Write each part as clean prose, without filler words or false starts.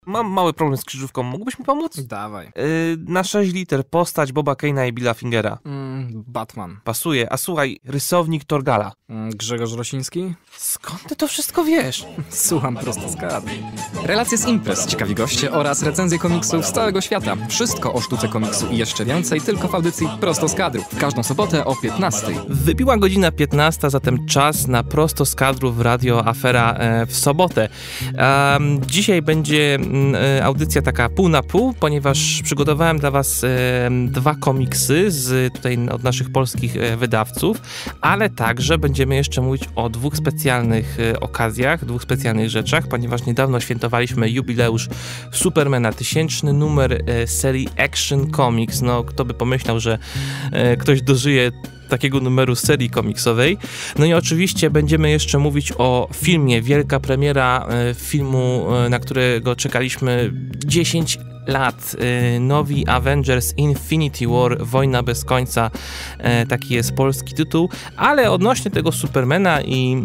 mam mały problem z krzyżówką, mógłbyś mi pomóc? Dawaj. Na 6 liter postać Boba Kane'a i Billa Fingera. Batman. Pasuje. A słuchaj, rysownik Torgala. Grzegorz Rosiński? Skąd ty to wszystko wiesz? Słucham prosto z kadry. Relacje z imprez, ciekawi goście oraz recenzje komiksów z całego świata. Wszystko o sztuce komiksu i jeszcze więcej tylko w audycji Prosto z kadru. W każdą sobotę o 15:00. Wybiła godzina 15, zatem czas na Prosto z kadru w Radio Afera w sobotę. Dzisiaj będzie audycja taka pół na pół, ponieważ przygotowałem dla was 2 komiksy od naszych polskich wydawców, ale także będziemy jeszcze mówić o 2 specjalnych okazjach, 2 specjalnych rzeczach, ponieważ niedawno świętowaliśmy jubileusz Supermana, 1000 numer serii Action Comics. No, kto by pomyślał, że ktoś dożyje takiego numeru serii komiksowej. No i oczywiście będziemy jeszcze mówić o filmie. Wielka premiera filmu, na którego czekaliśmy 10 lat. Nowi Avengers Infinity War, Wojna bez końca, taki jest polski tytuł, ale odnośnie tego Supermana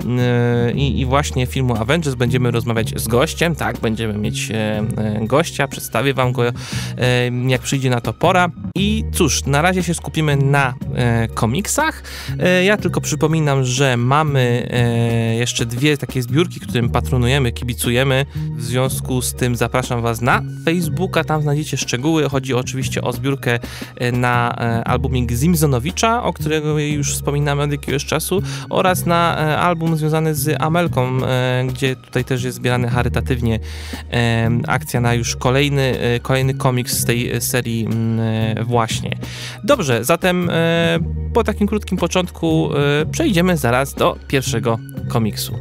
i właśnie filmu Avengers będziemy rozmawiać z gościem, tak, będziemy mieć gościa, przedstawię wam go, jak przyjdzie na to pora. I cóż, na razie się skupimy na komiksach. Ja tylko przypominam, że mamy jeszcze 2 takie zbiórki, którym patronujemy, kibicujemy. W związku z tym zapraszam was na Facebooka, tam znajdziecie szczegóły. Chodzi oczywiście o zbiórkę na albumik Zimzonowicza, o którego już wspominamy od jakiegoś czasu, oraz na album związany z Amelką, gdzie tutaj też jest zbierany charytatywnie akcja na już kolejny komiks z tej serii właśnie. Dobrze, zatem po takim krótkim początku przejdziemy zaraz do pierwszego komiksu.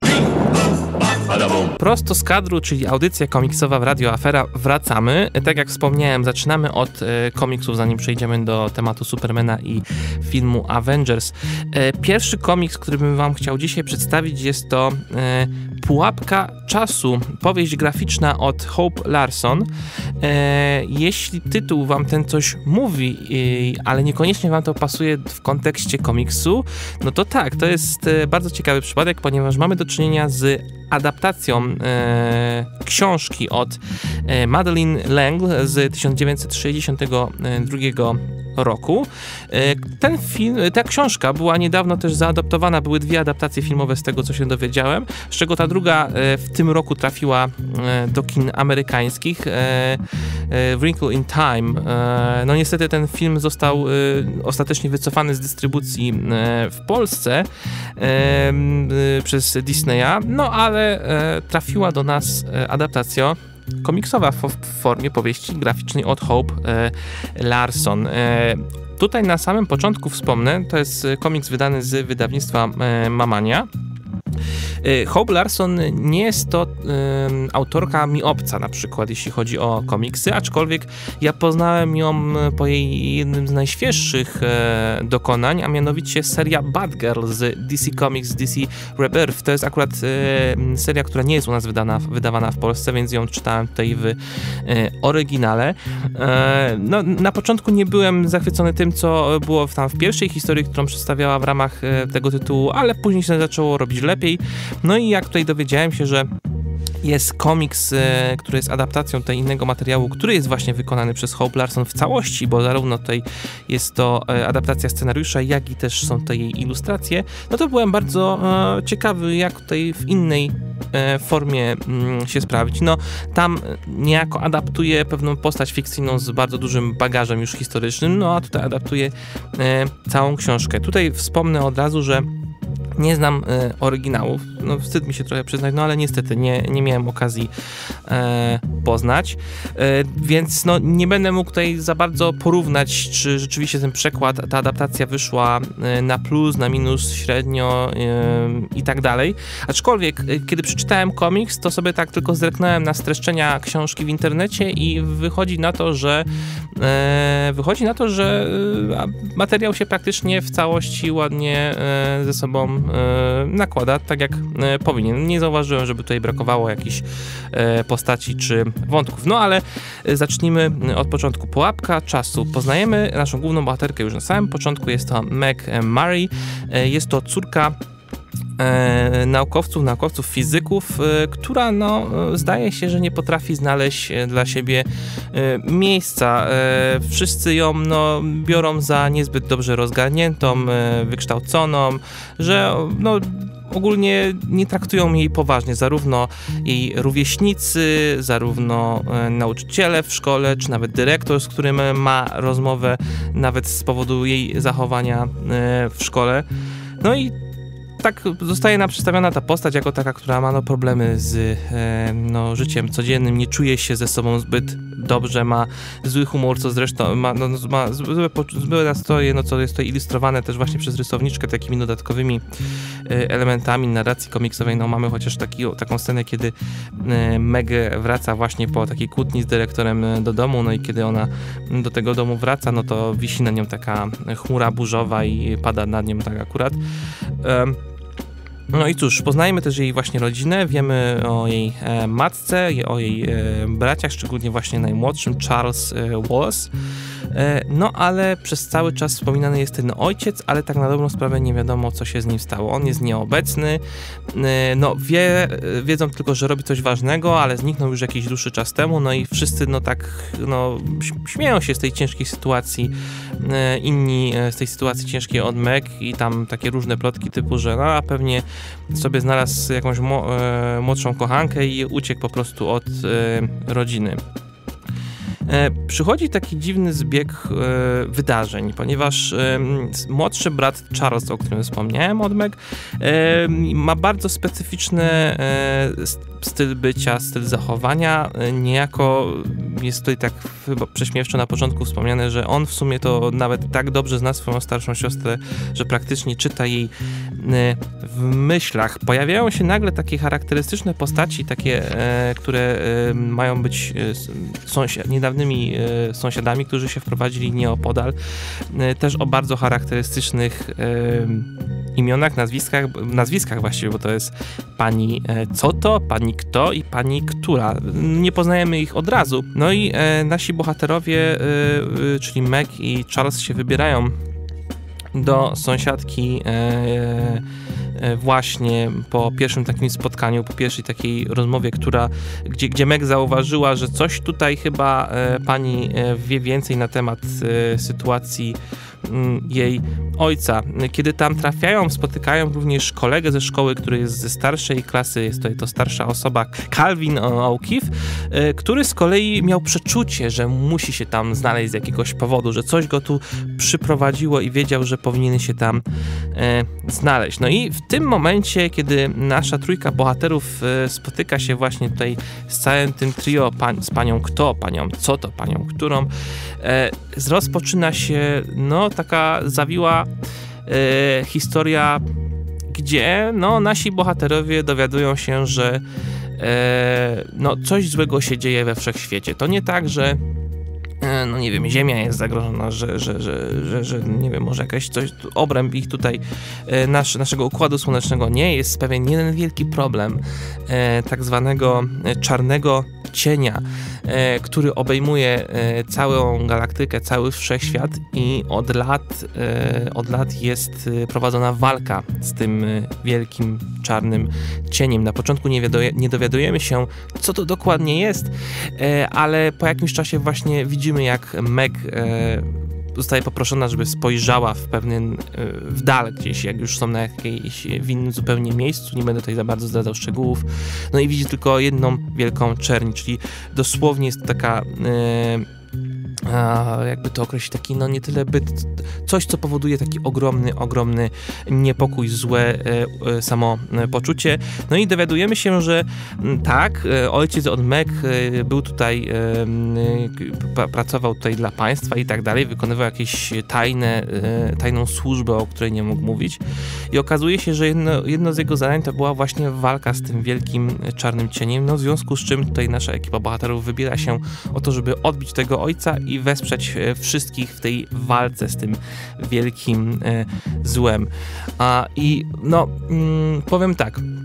Prosto z kadru, czyli audycja komiksowa w Radio Afera, wracamy. Tak jak wspomniałem, zaczynamy od komiksów, zanim przejdziemy do tematu Supermana i filmu Avengers. Pierwszy komiks, który bym wam chciał dzisiaj przedstawić, jest to Pułapka czasu, powieść graficzna od Hope Larson. Jeśli tytuł wam ten coś mówi, ale niekoniecznie wam to pasuje w kontekście komiksu, no to tak, to jest bardzo ciekawy przypadek, ponieważ mamy do czynienia z adaptacją książki od Madeleine L'Engle z 1962 roku. Ta książka była niedawno też zaadaptowana, były 2 adaptacje filmowe z tego, co się dowiedziałem, z czego ta druga w tym roku trafiła do kin amerykańskich, Wrinkle in Time. No niestety ten film został ostatecznie wycofany z dystrybucji w Polsce przez Disneya, no ale trafiła do nas adaptacja komiksowa w formie powieści graficznej od Hope Larson. Tutaj na samym początku wspomnę, to jest komiks wydany z wydawnictwa Mamania. Hope Larson nie jest to autorka mi obca, na przykład jeśli chodzi o komiksy, aczkolwiek ja poznałem ją po jej jednym z najświeższych dokonań, a mianowicie seria Batgirl z DC Comics, DC Rebirth. To jest akurat seria, która nie jest u nas wydawana w Polsce, więc ją czytałem tutaj w oryginale. No, na początku nie byłem zachwycony tym, co było tam w pierwszej historii, którą przedstawiała w ramach tego tytułu, ale później się zaczęło robić lepiej. No i jak tutaj dowiedziałem się, że jest komiks, który jest adaptacją tutaj innego materiału, który jest właśnie wykonany przez Hope Larson w całości, bo zarówno tutaj jest to adaptacja scenariusza, jak i też są tutaj jej ilustracje, no to byłem bardzo ciekawy, jak tutaj w innej formie się sprawić. No, tam niejako adaptuje pewną postać fikcyjną z bardzo dużym bagażem już historycznym, no a tutaj adaptuje całą książkę. Tutaj wspomnę od razu, że nie znam oryginałów, no wstyd mi się trochę przyznać, no ale niestety nie miałem okazji poznać, więc no nie będę mógł tutaj za bardzo porównać, czy rzeczywiście ten przekład, ta adaptacja wyszła na plus, na minus, średnio i tak dalej. Aczkolwiek, kiedy przeczytałem komiks, to sobie tak tylko zerknąłem na streszczenia książki w internecie i wychodzi na to, że materiał się praktycznie w całości ładnie ze sobą nakłada, tak jak powinien. Nie zauważyłem, żeby tutaj brakowało jakichś postaci czy wątków. No ale zacznijmy od początku. Pułapka czasu. Poznajemy naszą główną bohaterkę już na samym początku. Jest to Meg Murray. Jest to córka naukowców, fizyków, która no, zdaje się, że nie potrafi znaleźć dla siebie miejsca. Wszyscy ją no, biorą za niezbyt dobrze rozgarniętą, wykształconą, że no, ogólnie nie traktują jej poważnie, zarówno jej rówieśnicy, zarówno nauczyciele w szkole, czy nawet dyrektor, z którym ma rozmowę, nawet z powodu jej zachowania w szkole. No i tak zostaje nam przedstawiona ta postać jako taka, która ma no, problemy z no, życiem codziennym, nie czuje się ze sobą zbyt dobrze, ma zły humor, co zresztą ma złe nastroje, no, co jest to ilustrowane też właśnie przez rysowniczkę takimi dodatkowymi elementami narracji komiksowej. No, mamy chociaż taką scenę, kiedy Meg wraca właśnie po takiej kłótni z dyrektorem do domu, no i kiedy ona do tego domu wraca, no to wisi na nią taka chmura burzowa i pada nad nią tak akurat. No i cóż, poznajemy też jej właśnie rodzinę, wiemy o jej matce, o jej braciach, szczególnie właśnie najmłodszym, Charles Wallace. No ale przez cały czas wspominany jest ten ojciec, ale tak na dobrą sprawę nie wiadomo, co się z nim stało. On jest nieobecny, no wiedzą tylko, że robi coś ważnego, ale zniknął już jakiś dłuższy czas temu, no i wszyscy no tak, no śmieją się z tej ciężkiej sytuacji, inni z tej sytuacji ciężkiej od Meg i tam takie różne plotki typu, że no a pewnie sobie znalazł jakąś młodszą kochankę i uciekł po prostu od rodziny. Przychodzi taki dziwny zbieg wydarzeń, ponieważ młodszy brat Charles, o którym wspomniałem od Meg, ma bardzo specyficzny styl bycia, styl zachowania. Niejako jest tutaj tak chyba prześmiewczo na początku wspomniane, że on w sumie to nawet tak dobrze zna swoją starszą siostrę, że praktycznie czyta jej w myślach. Pojawiają się nagle takie charakterystyczne postaci, takie, które mają być niedawnymi sąsiadami, którzy się wprowadzili nieopodal. Też o bardzo charakterystycznych imionach, nazwiskach właściwie, bo to jest pani co to, pani kto i pani która. Nie poznajemy ich od razu. No i nasi bohaterowie, czyli Meg i Charles, się wybierają do sąsiadki właśnie po pierwszym takim spotkaniu, po pierwszej takiej rozmowie, gdzie Meg zauważyła, że coś tutaj chyba pani wie więcej na temat sytuacji jej ojca. Kiedy tam trafiają, spotykają również kolegę ze szkoły, który jest ze starszej klasy, jest to starsza osoba, Calvin O'Keefe, który z kolei miał przeczucie, że musi się tam znaleźć z jakiegoś powodu, że coś go tu przyprowadziło i wiedział, że powinien się tam znaleźć. No i w tym momencie, kiedy nasza trójka bohaterów spotyka się właśnie tutaj z całym tym trio, z panią kto, panią co to, panią którą, rozpoczyna się no taka zawiła historia, gdzie no nasi bohaterowie dowiadują się, że no coś złego się dzieje we wszechświecie. To nie tak, że no nie wiem, Ziemia jest zagrożona, że nie wiem, może jakaś coś, obręb ich tutaj naszego Układu Słonecznego nie jest pewien jeden wielki problem tak zwanego czarnego cienia, który obejmuje całą galaktykę, cały wszechświat i od lat jest prowadzona walka z tym wielkim czarnym cieniem. Na początku nie dowiadujemy się, co to dokładnie jest, ale po jakimś czasie właśnie widzimy, jak Meg zostaje poproszona, żeby spojrzała w dal gdzieś, jak już są w innym zupełnie miejscu, nie będę tutaj za bardzo zdradzał szczegółów, no i widzi tylko jedną wielką czerń, czyli dosłownie jest taka jakby to określić, taki no nie tyle byt, coś, co powoduje taki ogromny niepokój, złe samopoczucie. No i dowiadujemy się, że tak, ojciec od Meg był tutaj, pracował tutaj dla państwa i tak dalej, wykonywał jakieś tajną służbę, o której nie mógł mówić i okazuje się, że jedno z jego zadań to była właśnie walka z tym wielkim czarnym cieniem, no w związku z czym tutaj nasza ekipa bohaterów wybiera się o to, żeby odbić tego ojca i wesprzeć wszystkich w tej walce z tym wielkim złem. I no, powiem tak,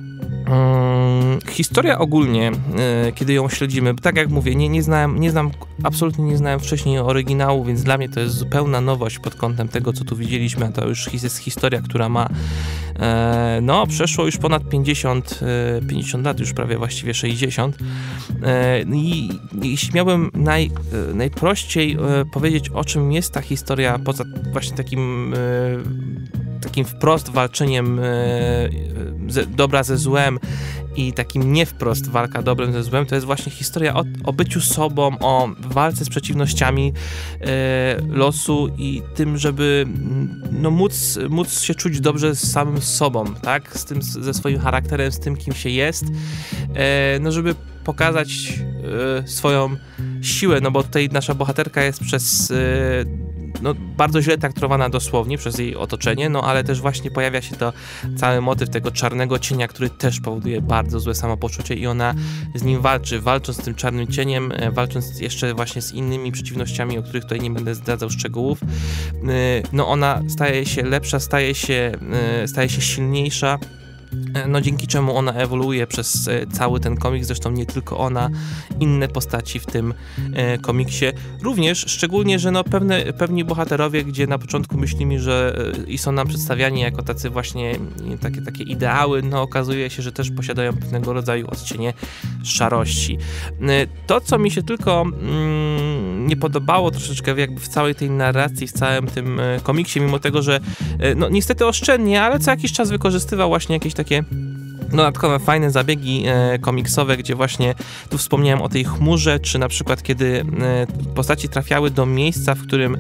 Historia ogólnie, kiedy ją śledzimy, tak jak mówię, absolutnie nie znałem wcześniej oryginału, więc dla mnie to jest zupełna nowość pod kątem tego, co tu widzieliśmy, a to już jest historia, która ma przeszło już ponad 50 lat, już prawie właściwie 60. I jeśli miałbym najprościej powiedzieć, o czym jest ta historia, poza właśnie takim wprost walczeniem dobra ze złem i takim nie wprost walka dobrem ze złem, to jest właśnie historia o byciu sobą, o walce z przeciwnościami losu i tym, żeby móc się czuć dobrze z samym sobą, tak? Ze swoim charakterem, z tym, kim się jest, żeby pokazać swoją siłę, bo tutaj nasza bohaterka jest przez bardzo źle traktowana dosłownie przez jej otoczenie, ale też właśnie pojawia się to cały motyw tego czarnego cienia, który też powoduje bardzo złe samopoczucie i ona z nim walcząc z tym czarnym cieniem, walcząc jeszcze właśnie z innymi przeciwnościami, o których tutaj nie będę zdradzał szczegółów, ona staje się lepsza, staje się silniejsza, dzięki czemu ona ewoluuje przez cały ten komiks, zresztą nie tylko ona, inne postaci w tym komiksie również, szczególnie, że pewni bohaterowie, gdzie na początku myślimy, że i są nam przedstawiani jako tacy właśnie takie ideały, okazuje się, że też posiadają pewnego rodzaju odcienie szarości. To, co mi się tylko nie podobało troszeczkę jakby w całej tej narracji, w całym tym komiksie, mimo tego, że niestety oszczędnie, ale co jakiś czas wykorzystywał właśnie jakieś takie dodatkowe, fajne zabiegi komiksowe, gdzie właśnie tu wspomniałem o tej chmurze, czy na przykład kiedy postaci trafiały do miejsca, w którym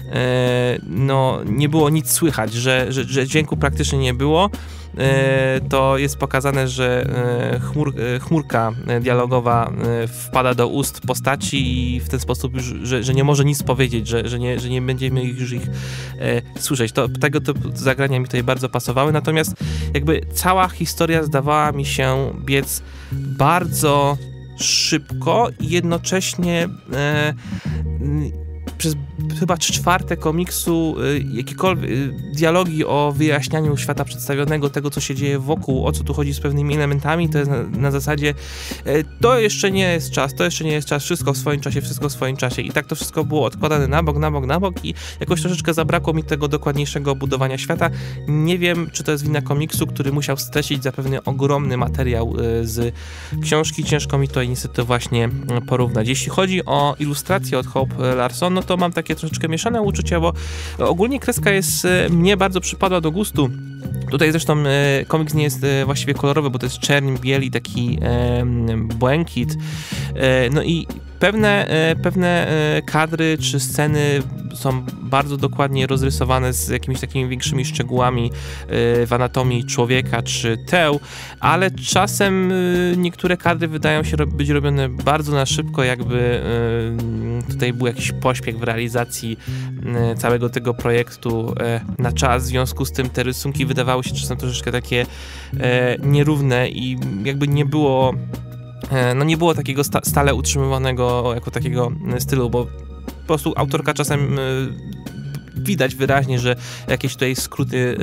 nie było nic słychać, że dźwięku praktycznie nie było, to jest pokazane, że chmurka dialogowa wpada do ust postaci i w ten sposób już, że nie może nic powiedzieć, że nie będziemy już ich słyszeć. Tego typu zagrania mi tutaj bardzo pasowały, natomiast jakby cała historia zdawała mi się biec bardzo szybko i jednocześnie przez chyba 3/4 komiksu jakiekolwiek dialogi o wyjaśnianiu świata przedstawionego, tego, co się dzieje wokół, o co tu chodzi z pewnymi elementami, to jest na zasadzie to jeszcze nie jest czas, wszystko w swoim czasie i tak to wszystko było odkładane na bok i jakoś troszeczkę zabrakło mi tego dokładniejszego budowania świata. Nie wiem, czy to jest wina komiksu, który musiał streścić zapewne ogromny materiał z książki, ciężko mi tutaj niestety właśnie porównać. Jeśli chodzi o ilustrację od Hope Larson, to mam takie troszeczkę mieszane uczucia, bo ogólnie kreska mnie bardzo przypadła do gustu. Tutaj zresztą komiks nie jest właściwie kolorowy, bo to jest czerń, biel i taki błękit. I pewne kadry czy sceny są bardzo dokładnie rozrysowane z jakimiś takimi większymi szczegółami w anatomii człowieka czy teł, ale czasem niektóre kadry wydają się być robione bardzo na szybko, jakby tutaj był jakiś pośpiech w realizacji całego tego projektu na czas. W związku z tym te rysunki wydawały się czasem troszeczkę takie nierówne i jakby nie było takiego stale utrzymywanego jako takiego stylu, bo po prostu autorka czasem widać wyraźnie, że jakieś tutaj skróty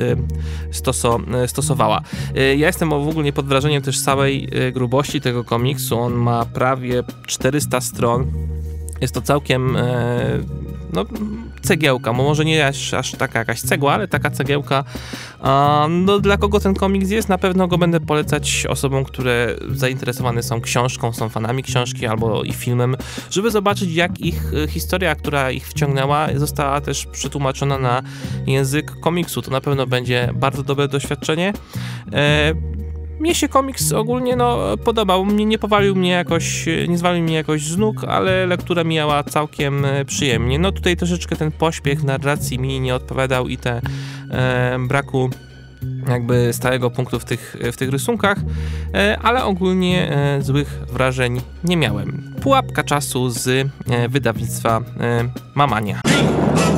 stosowała. Ja jestem w ogóle pod wrażeniem też całej grubości tego komiksu. On ma prawie 400 stron. Jest to całkiem cegiełka, może nie aż taka jakaś cegła, ale taka cegiełka. Dla kogo ten komiks jest? Na pewno go będę polecać osobom, które zainteresowane są książką, są fanami książki albo i filmem, żeby zobaczyć, jak ich historia, która ich wciągnęła, została też przetłumaczona na język komiksu. To na pewno będzie bardzo dobre doświadczenie. Mnie się komiks ogólnie podobał, nie zwalił mnie jakoś z nóg, ale lektura mijała całkiem przyjemnie. Tutaj troszeczkę ten pośpiech w narracji mi nie odpowiadał i te braku jakby stałego punktu w tych rysunkach, ale ogólnie złych wrażeń nie miałem. Pułapka czasu z wydawnictwa Mamania.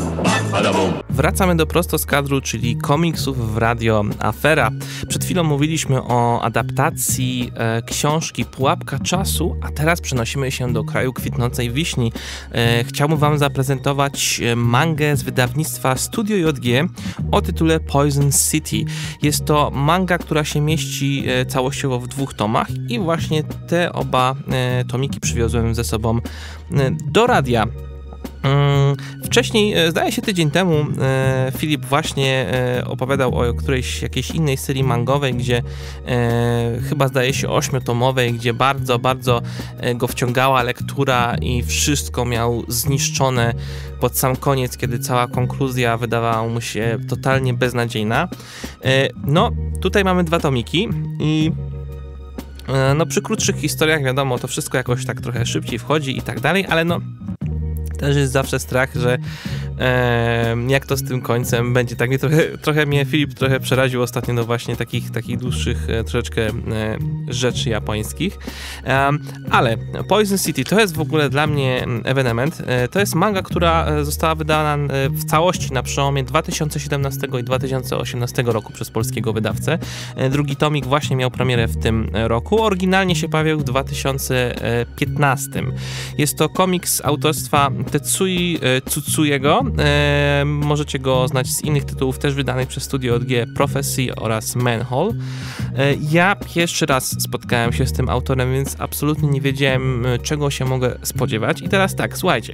Wracamy do Prosto z kadru, czyli komiksów w radio Afera. Przed chwilą mówiliśmy o adaptacji książki Pułapka czasu, a teraz przenosimy się do kraju kwitnącej wiśni. Chciałbym wam zaprezentować mangę z wydawnictwa Studio JG o tytule Poison City. Jest to manga, która się mieści całościowo w 2 tomach i właśnie te oba tomiki przywiozłem ze sobą do radia. Wcześniej, zdaje się tydzień temu, Filip właśnie opowiadał o jakiejś innej serii mangowej, gdzie chyba zdaje się 8-tomowej, gdzie bardzo, bardzo go wciągała lektura i wszystko miał zniszczone pod sam koniec, kiedy cała konkluzja wydawała mu się totalnie beznadziejna. No, tutaj mamy 2 tomiki i no przy krótszych historiach wiadomo, to wszystko jakoś tak trochę szybciej wchodzi i tak dalej, ale no też jest zawsze strach, że jak to z tym końcem będzie. Tak mnie trochę mnie Filip przeraził ostatnio do właśnie takich dłuższych troszeczkę rzeczy japońskich. Ale Poison City to jest w ogóle dla mnie ewenement. To jest manga, która została wydana w całości na przełomie 2017 i 2018 roku przez polskiego wydawcę. Drugi tomik właśnie miał premierę w tym roku. Oryginalnie się pojawił w 2015. Jest to komiks autorstwa Tetsui Tsutsuyego. Możecie go znać z innych tytułów, też wydanych przez Studio JG, Prophecy oraz Manhole. Ja pierwszy raz spotkałem się z tym autorem, więc absolutnie nie wiedziałem, czego się mogę spodziewać. I teraz tak, słuchajcie.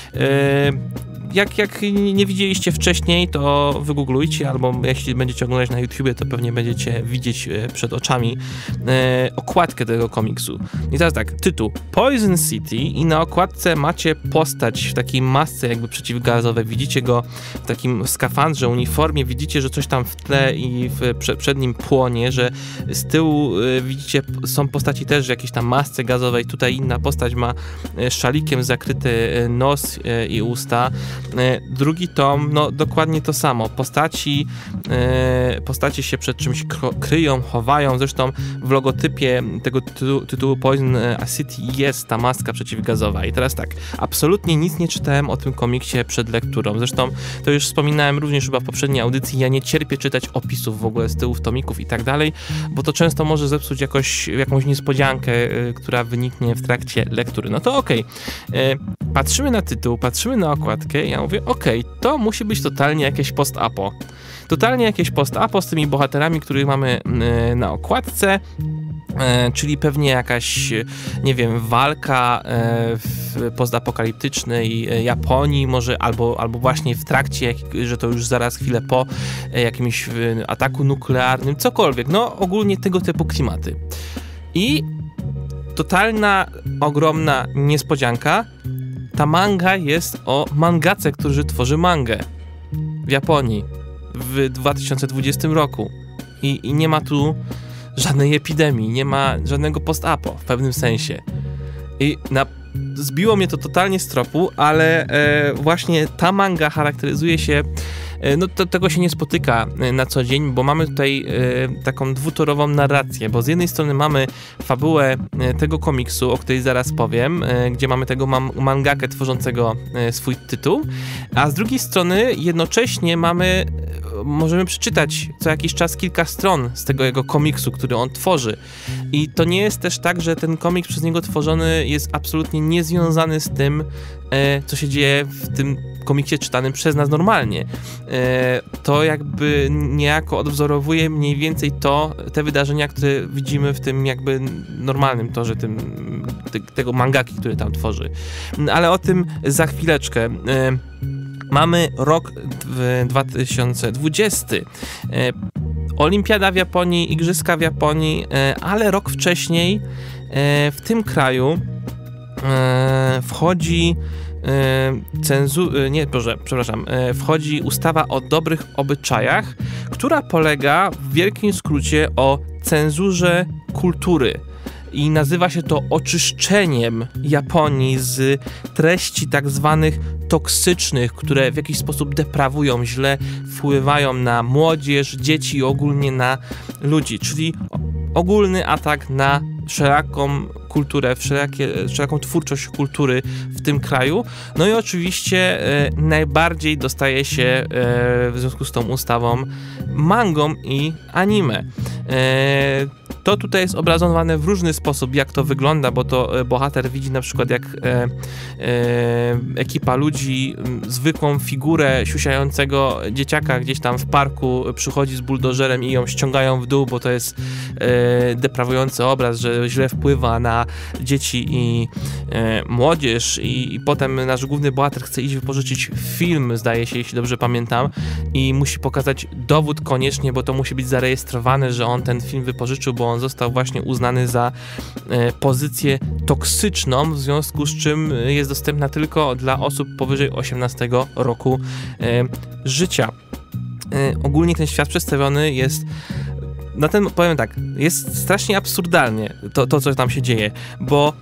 Jak nie widzieliście wcześniej, to wygooglujcie, albo jeśli będziecie oglądać na YouTubie, to pewnie będziecie widzieć przed oczami okładkę tego komiksu. I teraz tak, tytuł Poison City i na okładce macie postać w takiej masce jakby przeciwgazowej. Widzicie go w takim skafandrze, uniformie, widzicie, że coś tam w tle i przed nim płonie, że z tyłu widzicie, są postaci też w jakiejś tam masce gazowej. Tutaj inna postać ma szalikiem zakryty nos i usta. Drugi tom, no dokładnie to samo. Postaci się przed czymś kryją, chowają. Zresztą w logotypie tego tytułu Poison City jest ta maska przeciwgazowa. I teraz tak, absolutnie nic nie czytałem o tym komiksie przed lekturą. Zresztą to już wspominałem również chyba w poprzedniej audycji. Ja nie cierpię czytać opisów w ogóle z tyłów tomików i tak dalej, bo to często może zepsuć jakąś niespodziankę, która wyniknie w trakcie lektury. No to okej. Patrzymy na tytuł, patrzymy na okładkę i ja mówię, to musi być totalnie jakieś post-apo. Totalnie jakieś post-apo z tymi bohaterami, których mamy na okładce, czyli pewnie jakaś, nie wiem, walka w postapokaliptycznej Japonii, może albo właśnie w trakcie, że to już zaraz chwilę po jakimś ataku nuklearnym, cokolwiek. No ogólnie tego typu klimaty. I totalna, ogromna niespodzianka. Ta manga jest o mangace, który tworzy mangę w Japonii w 2020 roku. I nie ma tu żadnej epidemii, nie ma żadnego post-apo w pewnym sensie. I zbiło mnie to totalnie z tropu, ale właśnie ta manga charakteryzuje się, no tego się nie spotyka na co dzień, bo mamy tutaj taką dwutorową narrację, bo z jednej strony mamy fabułę tego komiksu, o której zaraz powiem, gdzie mamy tego mangakę tworzącego swój tytuł, a z drugiej strony jednocześnie możemy przeczytać co jakiś czas kilka stron z tego jego komiksu, który on tworzy. I to nie jest też tak, że ten komiks przez niego tworzony jest absolutnie niezwiązany z tym, co się dzieje w tym komiksie czytanym przez nas normalnie. To jakby niejako odwzorowuje mniej więcej te wydarzenia, które widzimy w tym jakby normalnym torze tego mangaki, który tam tworzy. Ale o tym za chwileczkę. Mamy rok 2020. Olimpiada w Japonii, igrzyska w Japonii, ale rok wcześniej w tym kraju wchodzi wchodzi ustawa o dobrych obyczajach, która polega w wielkim skrócie o cenzurze kultury. I nazywa się to oczyszczeniem Japonii z treści tak zwanych toksycznych, które w jakiś sposób deprawują, źle wpływają na młodzież, dzieci i ogólnie na ludzi, czyli ogólny atak na wszelaką kulturę, wszelaką twórczość kultury w tym kraju. No i oczywiście najbardziej dostaje się w związku z tą ustawą mangą i anime. To tutaj jest obrazowane w różny sposób, jak to wygląda, bo to bohater widzi na przykład jak ekipa ludzi, zwykłą figurę siusiającego dzieciaka gdzieś tam w parku przychodzi z buldożerem i ją ściągają w dół, bo to jest deprawujący obraz, że źle wpływa na dzieci i młodzież i potem nasz główny bohater chce iść wypożyczyć film, zdaje się, jeśli dobrze pamiętam, i musi pokazać dowód koniecznie, bo to musi być zarejestrowane, że on ten film wypożyczył, bo on został właśnie uznany za pozycję toksyczną, w związku z czym jest dostępna tylko dla osób powyżej 18 roku życia. Ogólnie ten świat przedstawiony jest, na ten powiem tak, jest strasznie absurdalnie to co tam się dzieje, bo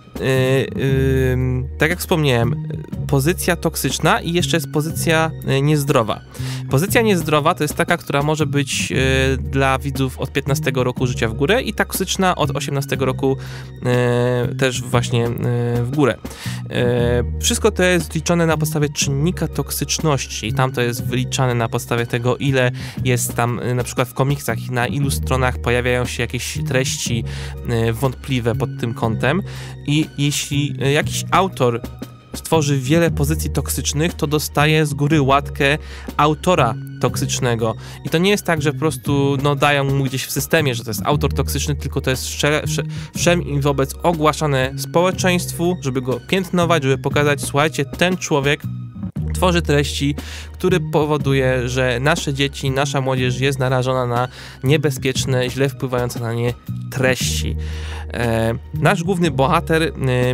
tak jak wspomniałem, pozycja toksyczna i jeszcze jest pozycja niezdrowa. Pozycja niezdrowa to jest taka, która może być dla widzów od 15 roku życia w górę i toksyczna od 18 roku też właśnie w górę. Wszystko to jest liczone na podstawie czynnika toksyczności i tam to jest wyliczane na podstawie tego, ile jest tam na przykład w komiksach, na ilu stronach pojawiają się jakieś treści wątpliwe pod tym kątem i jeśli jakiś autor stworzy wiele pozycji toksycznych, to dostaje z góry łatkę autora toksycznego. I to nie jest tak, że po prostu dają mu gdzieś w systemie, że to jest autor toksyczny, tylko to jest wszem i wobec ogłaszane społeczeństwu, żeby go piętnować, żeby pokazać, słuchajcie, ten człowiek tworzy treści, który powoduje, że nasze dzieci, nasza młodzież jest narażona na niebezpieczne, źle wpływające na nie treści. Nasz główny bohater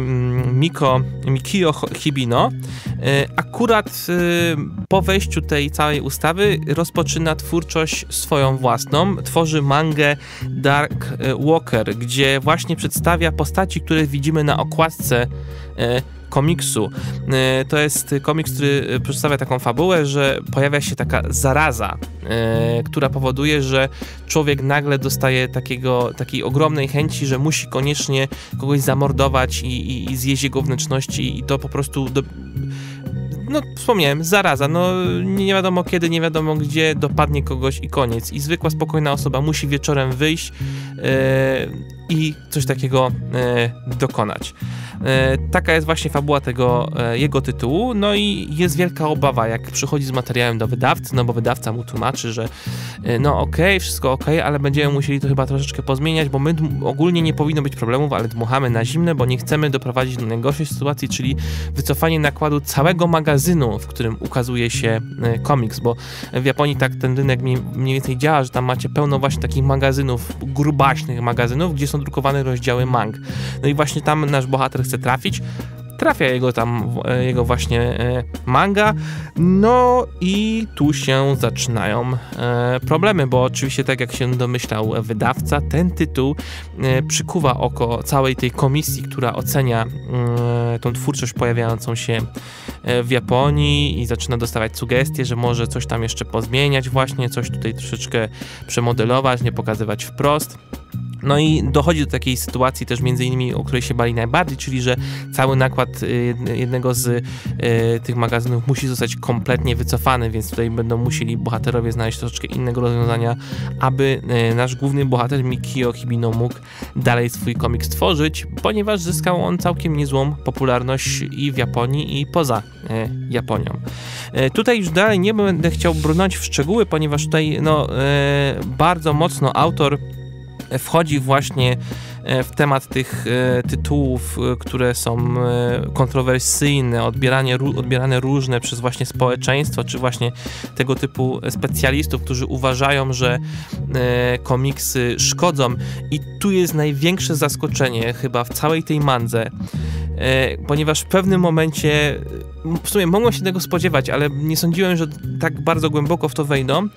Mikio Hibino akurat po wejściu tej całej ustawy rozpoczyna twórczość swoją własną. Tworzy mangę Dark Walker, gdzie właśnie przedstawia postaci, które widzimy na okładce komiksu. To jest komiks, który przedstawia taką fabułę, że pojawia się taka zaraza, która powoduje, że człowiek nagle dostaje takiej ogromnej chęci, że musi koniecznie kogoś zamordować i zjeść jego wnętrzności i to po prostu wspomniałem, zaraza, nie wiadomo kiedy, nie wiadomo gdzie dopadnie kogoś i koniec. I zwykła, spokojna osoba musi wieczorem wyjść i coś takiego dokonać. Taka jest właśnie fabuła jego tytułu, i jest wielka obawa, jak przychodzi z materiałem do wydawcy, bo wydawca mu tłumaczy, że wszystko okej, ale będziemy musieli to chyba troszeczkę pozmieniać, bo my ogólnie nie powinno być problemów, ale dmuchamy na zimne, bo nie chcemy doprowadzić do najgorszej sytuacji, czyli wycofanie nakładu całego magazynu, w którym ukazuje się komiks, bo w Japonii tak ten rynek mniej więcej działa, że tam macie pełno właśnie takich magazynów, grubaśnych magazynów, gdzie są drukowane rozdziały mang. I właśnie tam nasz bohater chce trafić, trafia jego właśnie manga, i tu się zaczynają problemy, bo oczywiście, tak jak się domyślał wydawca, ten tytuł przykuwa oko całej tej komisji, która ocenia tą twórczość pojawiającą się w Japonii i zaczyna dostawać sugestie, że może coś tam jeszcze pozmieniać właśnie, coś tutaj troszeczkę przemodelować, nie pokazywać wprost. I dochodzi do takiej sytuacji też między innymi, o której się bali najbardziej, czyli że cały nakład jednego z tych magazynów musi zostać kompletnie wycofany, więc tutaj będą musieli bohaterowie znaleźć troszeczkę innego rozwiązania, aby nasz główny bohater Mikio Hibino mógł dalej swój komiks tworzyć, ponieważ zyskał on całkiem niezłą popularność i w Japonii, i poza Japonią. Tutaj już dalej nie będę chciał brnąć w szczegóły, ponieważ tutaj bardzo mocno autor wchodzi właśnie w temat tych tytułów, które są kontrowersyjne, odbierane różne przez właśnie społeczeństwo, czy właśnie tego typu specjalistów, którzy uważają, że komiksy szkodzą. I tu jest największe zaskoczenie chyba w całej tej mandze, ponieważ w pewnym momencie, w sumie mogłem się tego spodziewać, ale nie sądziłem, że tak bardzo głęboko w to wejdą.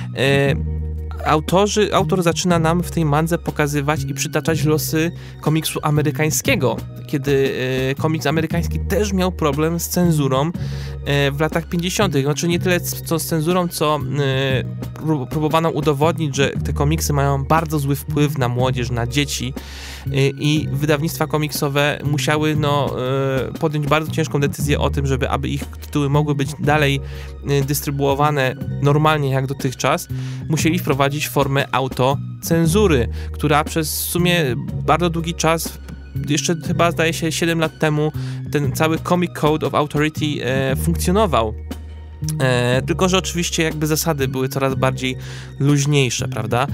Autor zaczyna nam w tej mandze pokazywać i przytaczać losy komiksu amerykańskiego, kiedy komiks amerykański też miał problem z cenzurą w latach 50. Znaczy nie tyle co z cenzurą, co próbowano udowodnić, że te komiksy mają bardzo zły wpływ na młodzież, na dzieci i wydawnictwa komiksowe musiały podjąć bardzo ciężką decyzję o tym, aby ich tytuły mogły być dalej dystrybuowane normalnie jak dotychczas, musieli wprowadzić formę autocenzury, która przez w sumie bardzo długi czas, jeszcze chyba zdaje się 7 lat temu, ten cały Comic Code of Authority funkcjonował. Tylko że oczywiście jakby zasady były coraz bardziej luźniejsze, prawda?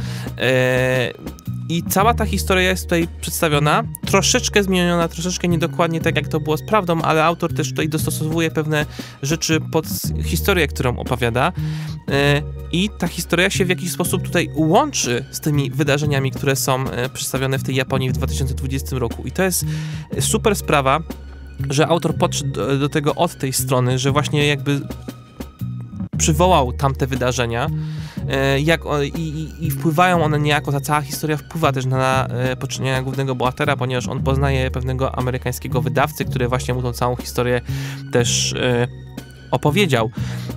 I cała ta historia jest tutaj przedstawiona, troszeczkę zmieniona, troszeczkę niedokładnie tak jak to było z prawdą, ale autor też tutaj dostosowuje pewne rzeczy pod historię, którą opowiada. I ta historia się w jakiś sposób tutaj łączy z tymi wydarzeniami, które są przedstawione w tej Japonii w 2020 roku. I to jest super sprawa, że autor podszedł do tego od tej strony, że właśnie jakby przywołał tamte wydarzenia i wpływają one niejako, ta cała historia wpływa też na poczynienia głównego bohatera, ponieważ on poznaje pewnego amerykańskiego wydawcę, który właśnie mu tą całą historię też opowiedział.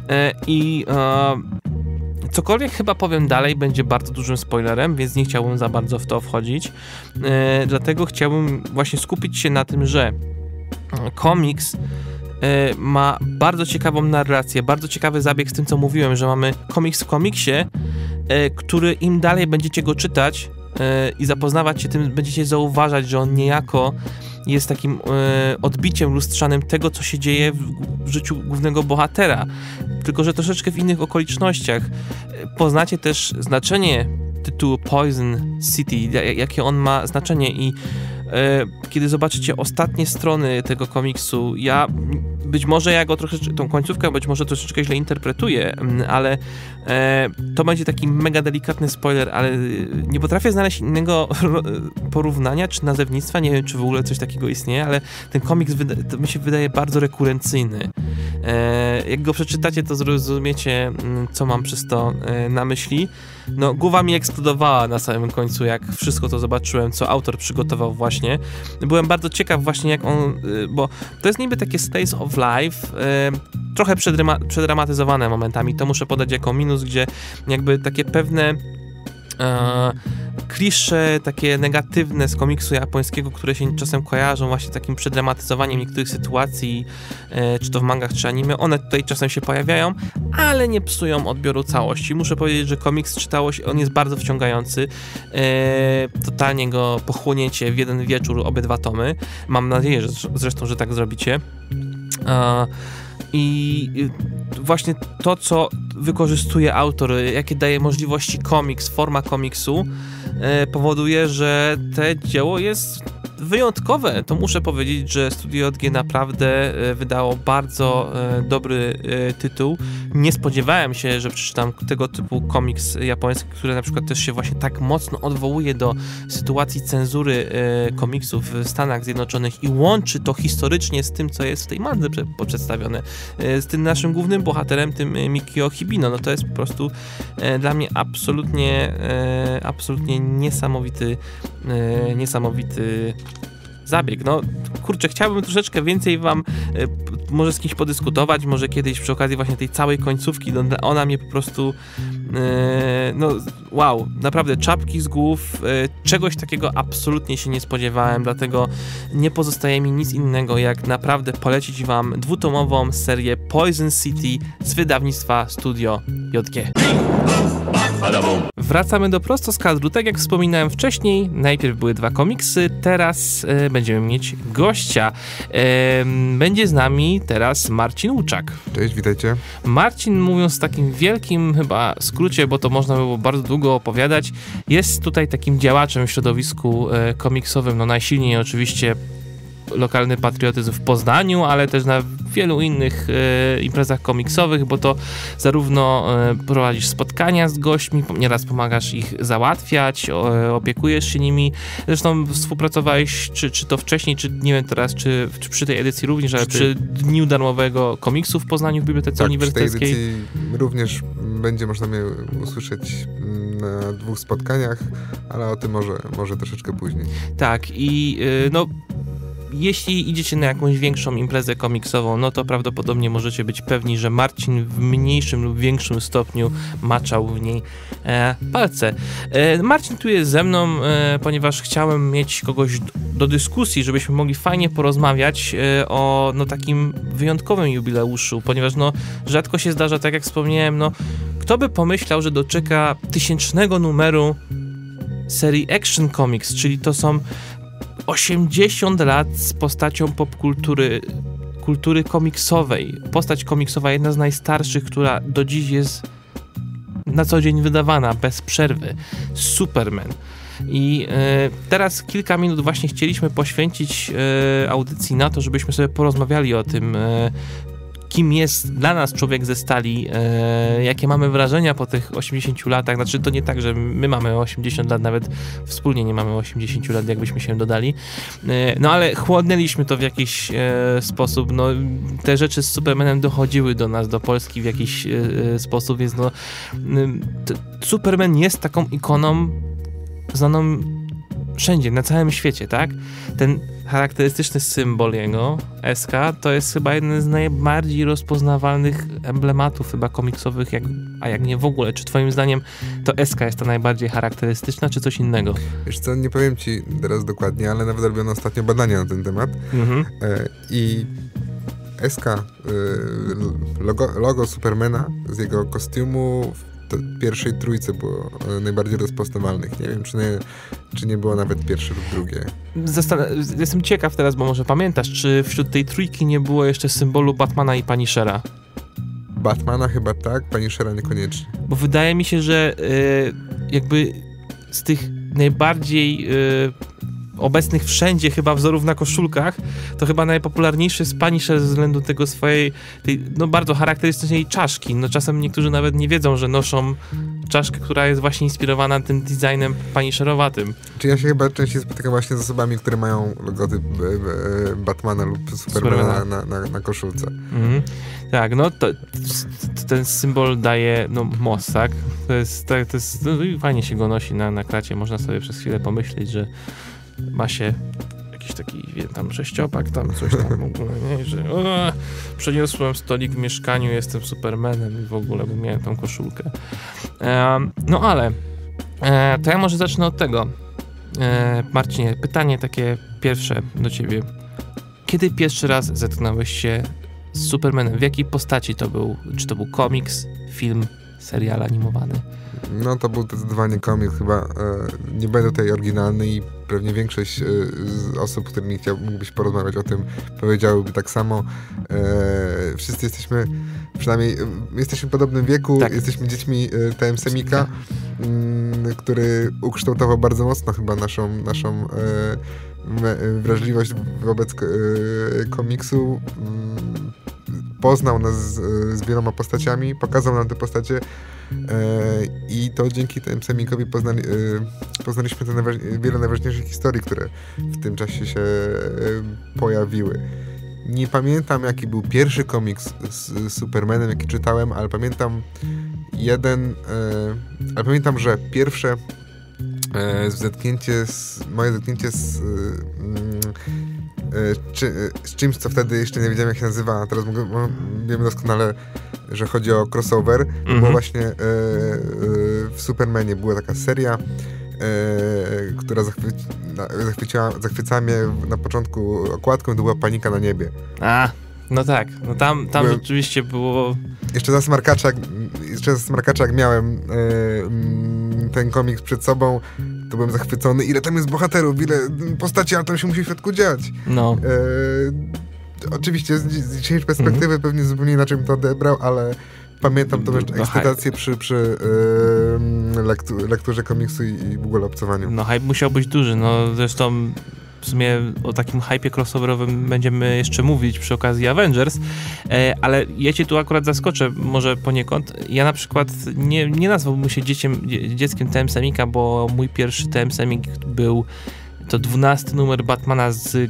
Cokolwiek chyba powiem dalej będzie bardzo dużym spoilerem, więc nie chciałbym za bardzo w to wchodzić. Dlatego chciałbym właśnie skupić się na tym, że komiks ma bardzo ciekawą narrację, bardzo ciekawy zabieg z tym, co mówiłem, że mamy komiks w komiksie, który im dalej będziecie go czytać i zapoznawać się tym, będziecie zauważać, że on niejako jest takim odbiciem lustrzanym tego, co się dzieje w życiu głównego bohatera, tylko że troszeczkę w innych okolicznościach. Poznacie też znaczenie tytułu Poison City, jakie on ma znaczenie i kiedy zobaczycie ostatnie strony tego komiksu, być może ja go troszeczkę, tą końcówkę być może troszeczkę źle interpretuję, ale to będzie taki mega delikatny spoiler, ale nie potrafię znaleźć innego porównania czy nazewnictwa, nie wiem, czy w ogóle coś takiego istnieje, ale ten komiks to mi się wydaje bardzo rekurencyjny. Jak go przeczytacie, to zrozumiecie, co mam przez to na myśli. No, głowa mi eksplodowała na samym końcu, jak wszystko to zobaczyłem, co autor przygotował właśnie. Byłem bardzo ciekaw właśnie, jak on, bo to jest niby takie slice of life, trochę przedramatyzowane momentami, to muszę podać jako minus, gdzie jakby takie pewne klisze, takie negatywne z komiksu japońskiego, które się czasem kojarzą właśnie takim przedramatyzowaniem niektórych sytuacji, czy to w mangach, czy anime, one tutaj czasem się pojawiają, ale nie psują odbioru całości. Muszę powiedzieć, że komiks czytało się, on jest bardzo wciągający, totalnie go pochłoniecie w jeden wieczór, obydwa tomy. Mam nadzieję, że zresztą, że tak zrobicie. I właśnie to, co wykorzystuje autor, jakie daje możliwości komiks, forma komiksu, powoduje, że te dzieło jest wyjątkowe. To muszę powiedzieć, że Studio JG naprawdę wydało bardzo dobry tytuł. Nie spodziewałem się, że przeczytam tego typu komiks japoński, który na przykład też się właśnie tak mocno odwołuje do sytuacji cenzury komiksów w Stanach Zjednoczonych i łączy to historycznie z tym, co jest w tej mandze przedstawione. Z tym naszym głównym bohaterem, tym Mikio Hibino. No to jest po prostu dla mnie absolutnie niesamowity zabieg. No kurczę, chciałbym troszeczkę więcej wam może z kimś podyskutować, może kiedyś przy okazji właśnie tej całej końcówki, ona mnie po prostu no wow, naprawdę czapki z głów, czegoś takiego absolutnie się nie spodziewałem, dlatego nie pozostaje mi nic innego, jak naprawdę polecić wam dwutomową serię Poison City z wydawnictwa Studio JG. Wracamy do Prosto z kadru. Tak jak wspominałem wcześniej, najpierw były 2 komiksy, teraz będziemy mieć gościa. Będzie z nami teraz Marcin Łuczak. Cześć, witajcie. Marcin, mówiąc w takim wielkim chyba skrócie, bo to można by było bardzo długo opowiadać, jest tutaj takim działaczem w środowisku komiksowym, no najsilniej oczywiście lokalny patriotyzm w Poznaniu, ale też na wielu innych imprezach komiksowych, bo to zarówno prowadzisz spotkania z gośćmi, nieraz pomagasz ich załatwiać, opiekujesz się nimi. Zresztą współpracowałeś, czy to wcześniej, czy nie wiem teraz, czy przy tej edycji również, ale przy Dniu Darmowego Komiksu w Poznaniu w Bibliotece Uniwersyteckiej. Przy tej edycji również będzie można mnie usłyszeć na 2 spotkaniach, ale o tym może troszeczkę później. Tak i no jeśli idziecie na jakąś większą imprezę komiksową, no to prawdopodobnie możecie być pewni, że Marcin w mniejszym lub większym stopniu maczał w niej palce. Marcin tu jest ze mną, ponieważ chciałem mieć kogoś do dyskusji, żebyśmy mogli fajnie porozmawiać o takim wyjątkowym jubileuszu, ponieważ rzadko się zdarza, tak jak wspomniałem, kto by pomyślał, że doczeka 1000 numeru serii Action Comics, czyli to są 80 lat z postacią kultury komiksowej. Postać komiksowa, jedna z najstarszych, która do dziś jest na co dzień wydawana, bez przerwy. Superman. I teraz kilka minut właśnie chcieliśmy poświęcić audycji na to, żebyśmy sobie porozmawiali o tym, kim jest dla nas człowiek ze stali, jakie mamy wrażenia po tych 80 latach. Znaczy, to nie tak, że my mamy 80 lat, nawet wspólnie nie mamy 80 lat, jakbyśmy się dodali. Ale chłodnęliśmy to w jakiś sposób. Te rzeczy z Supermanem dochodziły do nas, do Polski w jakiś sposób, więc Superman jest taką ikoną znaną wszędzie, na całym świecie, tak? Ten charakterystyczny symbol jego, SK, to jest chyba jeden z najbardziej rozpoznawalnych emblematów chyba komiksowych, a jak nie w ogóle. Czy twoim zdaniem to SK jest ta najbardziej charakterystyczna, czy coś innego? Wiesz co, nie powiem ci teraz dokładnie, ale nawet robiono ostatnio badania na ten temat. I SK, logo Supermana z jego kostiumu w pierwszej trójce było najbardziej rozpoznawalnych. Nie wiem, czy nie było nawet pierwsze lub drugie. Jestem ciekaw teraz, bo może pamiętasz, czy wśród tej trójki nie było jeszcze symbolu Batmana i Punishera? Batmana chyba tak, Punishera niekoniecznie. Bo wydaje mi się, że jakby z tych najbardziej obecnych wszędzie chyba wzorów na koszulkach, to chyba najpopularniejszy jest Punisher ze względu tego swojej bardzo charakterystycznej czaszki. Czasem niektórzy nawet nie wiedzą, że noszą czaszkę, która jest właśnie inspirowana tym designem punisherowatym. Czy ja się chyba częściej spotykam właśnie z osobami, które mają logotyp Batmana lub Supermana na koszulce. Tak, ten symbol daje moc, tak? To jest fajnie się go nosi na kracie. Można sobie przez chwilę pomyśleć, że ma się jakiś taki tam sześciopak, tam coś tam w ogóle, nie? Że przeniosłem stolik w mieszkaniu, jestem Supermanem i w ogóle, bo miałem tą koszulkę. Ale to ja może zacznę od tego. Marcinie, pytanie takie pierwsze do ciebie. Kiedy pierwszy raz zetknąłeś się z Supermanem? W jakiej postaci to był? Czy to był komiks, film, serial animowany? To był zdecydowanie komiks, chyba nie będę tutaj oryginalny i pewnie większość z osób, z którymi mógłbyś porozmawiać o tym, powiedziałyby tak samo. Wszyscy jesteśmy, przynajmniej jesteśmy w podobnym wieku, tak. Jesteśmy dziećmi TM Semika, który ukształtował bardzo mocno chyba naszą wrażliwość wobec komiksu. Poznał nas z wieloma postaciami, pokazał nam te postacie i to dzięki temu Semikowi poznaliśmy wiele najważniejszych historii, które w tym czasie się pojawiły. Nie pamiętam, jaki był pierwszy komiks z Supermanem, jaki czytałem, ale pamiętam pamiętam, że pierwsze moje zetknięcie z czymś, co wtedy jeszcze nie wiedziałem, jak się nazywa, a teraz wiemy doskonale, że chodzi o crossover. Było właśnie w Supermanie była taka seria, która zachwycała mnie na początku okładką, to była Panika na niebie. Tak, tam rzeczywiście było... Jeszcze za smarkacza, jak miałem ten komiks przed sobą, to byłem zachwycony. Ile tam jest bohaterów, ile postaci, ale tam się musi w środku dziać. Oczywiście z dzisiejszej perspektywy pewnie zupełnie inaczej bym to odebrał, ale pamiętam tą ekscytację przy lekturze komiksu i w ogóle obcowaniu. Hype musiał być duży, zresztą w sumie o takim hypie crossoverowym będziemy jeszcze mówić przy okazji Avengers, ale ja cię tu akurat zaskoczę może poniekąd. Ja na przykład nie nazwałbym się dzieckiem TM Semika, bo mój pierwszy TM Semik był to 12 numer Batmana z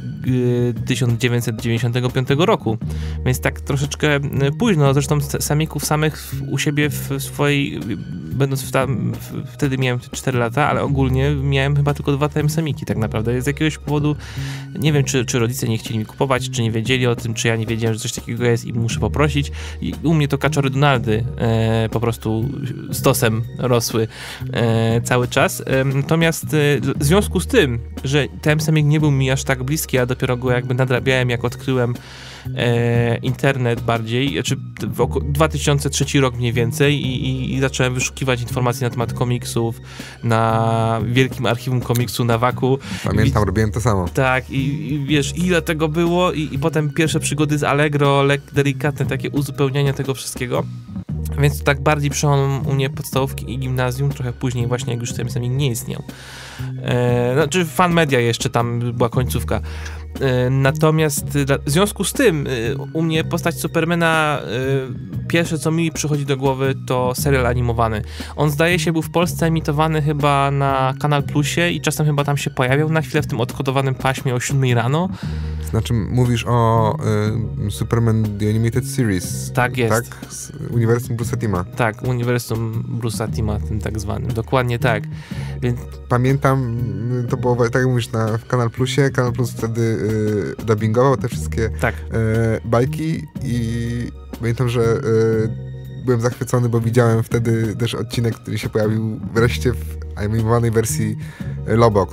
1995 roku, więc tak troszeczkę późno, zresztą samików samych u siebie w swojej, będąc wtedy miałem 4 lata, ale ogólnie miałem chyba tylko 2 TM-samiki tak naprawdę. Z jakiegoś powodu, nie wiem, czy rodzice nie chcieli mi kupować, czy nie wiedzieli o tym, czy ja nie wiedziałem, że coś takiego jest i muszę poprosić. I u mnie to Kaczory Donaldy po prostu stosem rosły cały czas. Natomiast w związku z tym, że TM-samik nie był mi aż tak bliski, a dopiero go jakby nadrabiałem, jak odkryłem internet bardziej, znaczy 2003 rok mniej więcej i zacząłem wyszukiwać informacji na temat komiksów na wielkim archiwum komiksu na Waku. Pamiętam, robiłem to samo. Tak, i wiesz, ile tego było i potem pierwsze przygody z Allegro, delikatne takie uzupełnianie tego wszystkiego. Więc to tak bardziej przełom u mnie podstawówki i gimnazjum, trochę później właśnie, jak już ten samik nie istniał. Znaczy Fan Media jeszcze tam była końcówka. Natomiast w związku z tym u mnie postać Supermana, pierwsze co mi przychodzi do głowy to serial animowany. On zdaje się był w Polsce emitowany chyba na Kanal Plusie i czasem chyba tam się pojawiał na chwilę w tym odkodowanym paśmie o 7 rano. Znaczy mówisz o Superman The Animated Series. Tak jest. Tak? Z uniwersum Bruce'a Tima. Tak, uniwersum Bruce'a Tima, tym tak zwanym. Dokładnie tak. Więc... Pamiętam, to było tak jak mówisz w Kanal Plusie. Kanal Plus wtedy dubbingował te wszystkie bajki i pamiętam, że byłem zachwycony, bo widziałem wtedy też odcinek, który się pojawił wreszcie w animowanej wersji Lobo,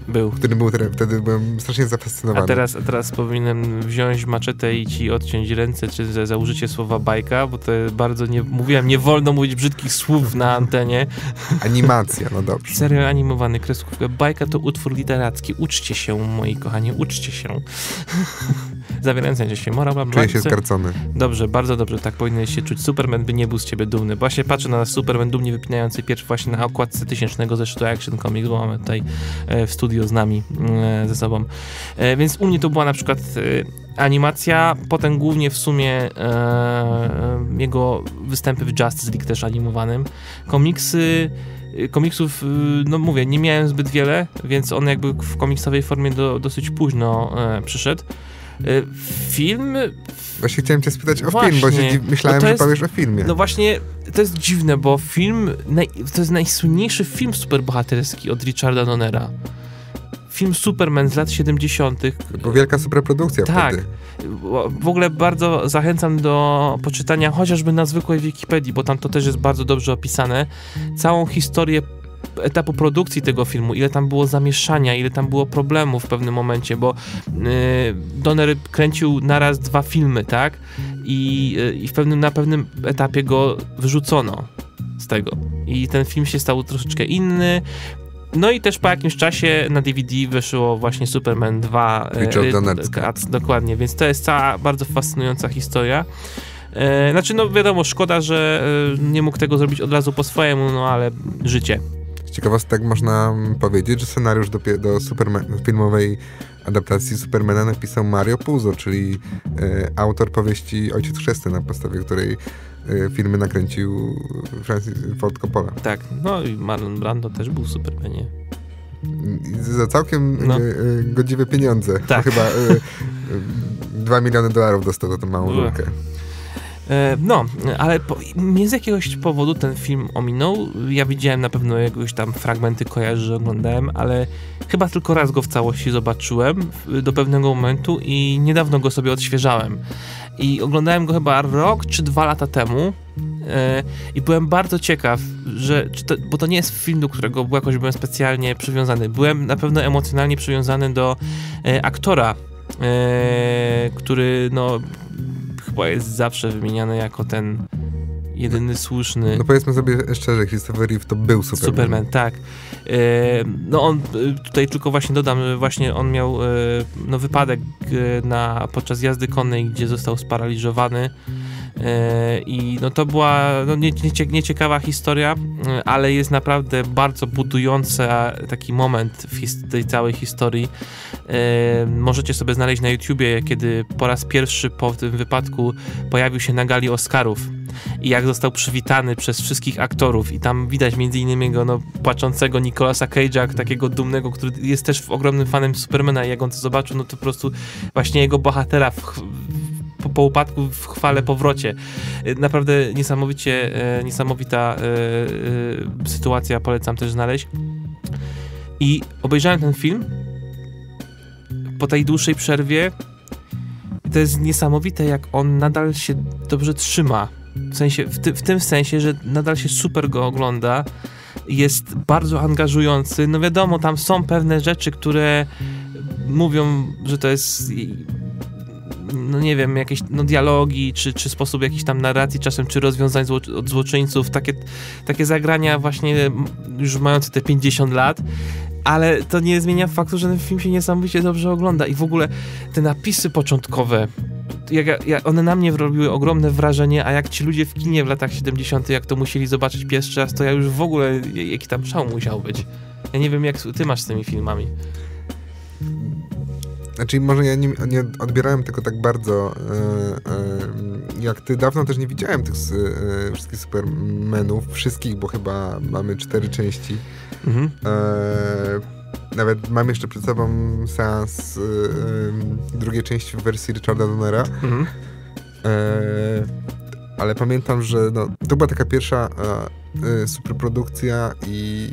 wtedy byłem strasznie zafascynowany. A teraz powinienem wziąć maczetę i ci odciąć ręce, czy za użycie słowa bajka, bo to bardzo, mówiłem, nie wolno mówić brzydkich słów na antenie. Animacja, no dobrze. Serial animowany, kreskówka. Bajka to utwór literacki. Uczcie się, moi kochani, uczcie się. Zawierając się morał. Czuję się skarcony. Dobrze, bardzo dobrze, tak powinieneś się czuć. Superman by nie był z ciebie dumny. Właśnie patrzę na nas, Superman dumnie wypinający pierś właśnie na okładce 1000 zeszytu Action Comics, bo mamy tutaj w studio z nami ze sobą. Więc u mnie to była na przykład animacja, potem głównie w sumie jego występy w Justice League też animowanym. Komiksów, no mówię, nie miałem zbyt wiele, więc on jakby w komiksowej formie dosyć późno przyszedł. Film... Właśnie chciałem cię spytać o film, bo myślałem, że powiesz o filmie. No właśnie, to jest dziwne, bo film, to jest najsłynniejszy film superbohaterski od Richarda Donnera. Film Superman z lat 70. Bo wielka superprodukcja wtedy. W ogóle bardzo zachęcam do poczytania chociażby na zwykłej Wikipedii, bo tam to też jest bardzo dobrze opisane. Całą historię etapu produkcji tego filmu, ile tam było zamieszania, ile tam było problemów w pewnym momencie, bo Donner kręcił naraz 2 filmy, tak? I na pewnym etapie go wyrzucono z tego. I ten film się stał troszeczkę inny. No i też po jakimś czasie na DVD wyszło właśnie Superman 2. Richard Donner. Dokładnie, więc to jest cała bardzo fascynująca historia. Znaczy, no wiadomo, szkoda, że nie mógł tego zrobić od razu po swojemu, no ale życie. Ciekawostek można powiedzieć, że scenariusz do filmowej adaptacji Supermana napisał Mario Puzo, czyli autor powieści Ojciec Chrzestny, na podstawie której filmy nakręcił Francis Ford Coppola. Tak, no i Marlon Brando też był w Supermanie. Za całkiem godziwe pieniądze. Tak. Chyba $2 miliony dostał za tę małą rurkę. No, ale mnie z jakiegoś powodu ten film ominął. Ja widziałem na pewno jakieś tam fragmenty, kojarzę, że oglądałem, ale chyba tylko raz go w całości zobaczyłem do pewnego momentu i niedawno go sobie odświeżałem. I oglądałem go chyba rok czy 2 lata temu i byłem bardzo ciekaw, bo to nie jest film, do którego jakoś byłem specjalnie przywiązany. Byłem na pewno emocjonalnie przywiązany do aktora, który no chyba jest zawsze wymieniany jako ten jedyny słuszny. No powiedzmy sobie szczerze, Christopher Reeve to był Superman, tak. No on, tutaj tylko właśnie dodam, właśnie on miał wypadek podczas jazdy konnej, gdzie został sparaliżowany i no to była nieciekawa historia, ale jest naprawdę bardzo budujący taki moment w tej całej historii. Możecie sobie znaleźć na YouTubie, kiedy po raz pierwszy po tym wypadku pojawił się na gali Oscarów. i jak został przywitany przez wszystkich aktorów i tam widać między innymi jego płaczącego Nicolasa Cage'a, takiego dumnego, który jest też ogromnym fanem Supermana i jak on to zobaczył, no to po prostu właśnie jego bohatera po upadku w chwale powrocie. Naprawdę niesamowita sytuacja, polecam też znaleźć. I obejrzałem ten film po tej dłuższej przerwie. To jest niesamowite, jak on nadal się dobrze trzyma. W sensie, w tym sensie, że nadal się super go ogląda. Jest bardzo angażujący. No wiadomo, tam są pewne rzeczy, które mówią, że to jest, no nie wiem, jakieś dialogi, czy sposób jakiejś tam narracji czasem, czy rozwiązań od złoczyńców. Takie zagrania właśnie już mające te 50 lat. Ale to nie zmienia faktu, że ten film się niesamowicie dobrze ogląda i w ogóle te napisy początkowe, one na mnie robiły ogromne wrażenie, a jak ci ludzie w kinie w latach 70., jak to musieli zobaczyć pierwszy raz, to ja już w ogóle, jaki tam szał musiał być. Ja nie wiem, jak ty masz z tymi filmami. Znaczy, może ja nie odbierałem tego tak bardzo jak ty. Dawno też nie widziałem tych wszystkich Supermanów, wszystkich, bo chyba mamy 4 części. Mhm. Nawet mam jeszcze przed sobą seans drugiej części w wersji Richarda Donnera. Mhm. Ale pamiętam, że to była taka pierwsza superprodukcja i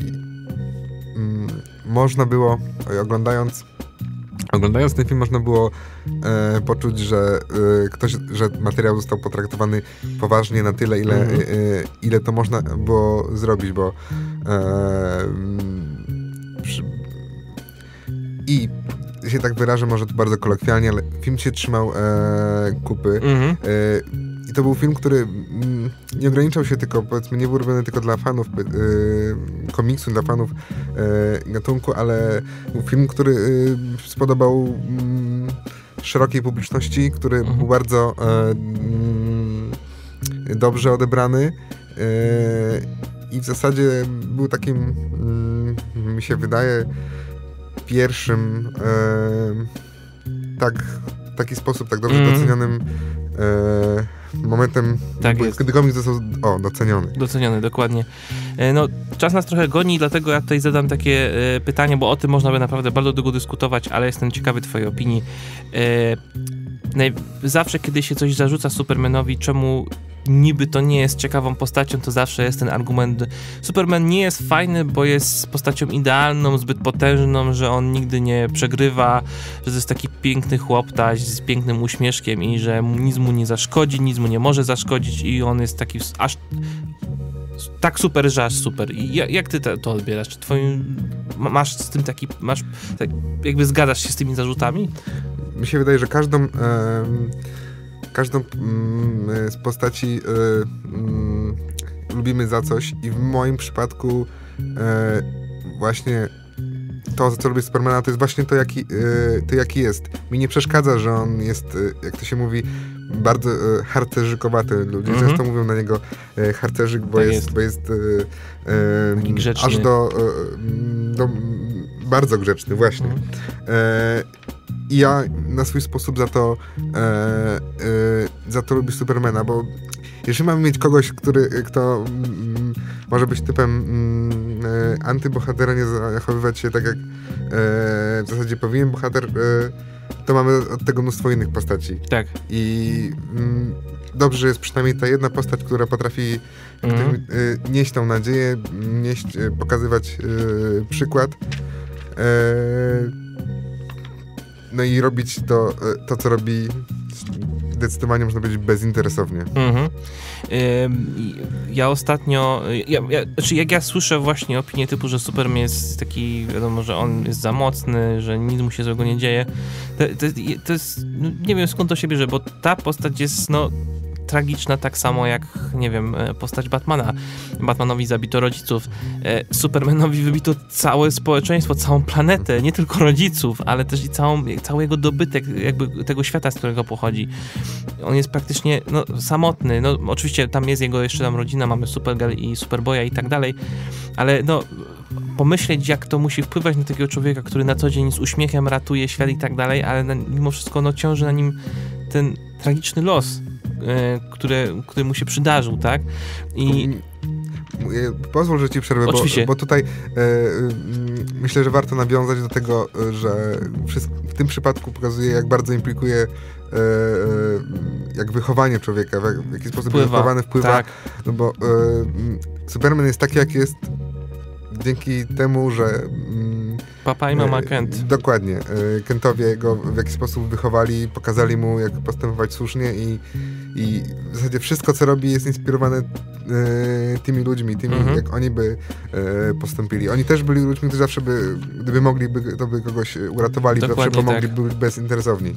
można było, oglądając ten film, można było poczuć, że że materiał został potraktowany poważnie na tyle, ile to można było zrobić, bo i się tak wyrażę, może to bardzo kolokwialnie, ale film się trzymał kupy. I to był film, który nie ograniczał się tylko, powiedzmy, nie był robiony tylko dla fanów komiksu, dla fanów gatunku, ale był film, który spodobał szerokiej publiczności, który był bardzo dobrze odebrany i w zasadzie był takim, mi się wydaje, pierwszym taki sposób, tak dobrze docenionym momentem, tak jest, kiedy komiks został doceniony. Doceniony, dokładnie. No, czas nas trochę goni, dlatego ja tutaj zadam takie pytanie, bo o tym można by naprawdę bardzo długo dyskutować, ale jestem ciekawy twojej opinii. Zawsze, kiedy się coś zarzuca Supermanowi, czemu niby to nie jest ciekawą postacią, to zawsze jest ten argument: Superman nie jest fajny, bo jest postacią idealną, zbyt potężną, że on nigdy nie przegrywa, że to jest taki piękny chłoptaś z pięknym uśmieszkiem i że nic mu nie zaszkodzi, nic mu nie może zaszkodzić i on jest taki aż tak super, że aż super. I jak ty to odbierasz? Czy masz z tym tak, jakby zgadzasz się z tymi zarzutami? Mi się wydaje, że każdą z postaci lubimy za coś i w moim przypadku właśnie to, za co lubię Supermana, to jest właśnie to, jaki jest. Mi nie przeszkadza, że on jest, jak to się mówi, bardzo harcerzykowaty. Ludzie często mówią na niego harcerzyk, bo jest grzeczny. Aż do bardzo grzeczny, właśnie. I ja na swój sposób za to lubię Supermana, bo jeżeli mamy mieć kogoś, kto może być typem antybohatera, nie zachowywać się tak, jak w zasadzie powinien bohater, to mamy od tego mnóstwo innych postaci. Tak. I dobrze, że jest przynajmniej ta jedna postać, która potrafi nieść tą nadzieję, pokazywać przykład. No i robić to, co robi, zdecydowanie można powiedzieć bezinteresownie. Ja ostatnio, jak ja słyszę właśnie opinię typu, że Superman jest taki, wiadomo, że on jest za mocny, że nic mu się złego nie dzieje, to jest, no, nie wiem skąd to się bierze, bo ta postać jest, tragiczna, tak samo jak, nie wiem, postać Batmana. Batmanowi zabito rodziców. Supermanowi wybito całe społeczeństwo, całą planetę, nie tylko rodziców, ale też i cały jego dobytek, jakby tego świata, z którego pochodzi. On jest praktycznie samotny. Oczywiście tam jest jego jeszcze rodzina, mamy Supergirl i Superboya i tak dalej, ale pomyśleć, jak to musi wpływać na takiego człowieka, który na co dzień z uśmiechem ratuje świat i tak dalej, ale mimo wszystko ciąży na nim ten tragiczny los. który mu się przydarzył, tak? I pozwól, że ci przerwę, bo tutaj myślę, że warto nawiązać do tego, że w tym przypadku pokazuje, jak bardzo implikuje jak wychowanie człowieka, w jaki sposób wychowany wpływa, tak. No bo Superman jest taki, jak jest dzięki temu, że papa i mama Kent. Dokładnie. Kentowie go w jakiś sposób wychowali, pokazali mu, jak postępować słusznie i w zasadzie wszystko, co robi, jest inspirowane tymi ludźmi, jak oni by postąpili. Oni też byli ludźmi, którzy zawsze gdyby mogli, to by kogoś uratowali, zawsze pomogli, byli bezinteresowni.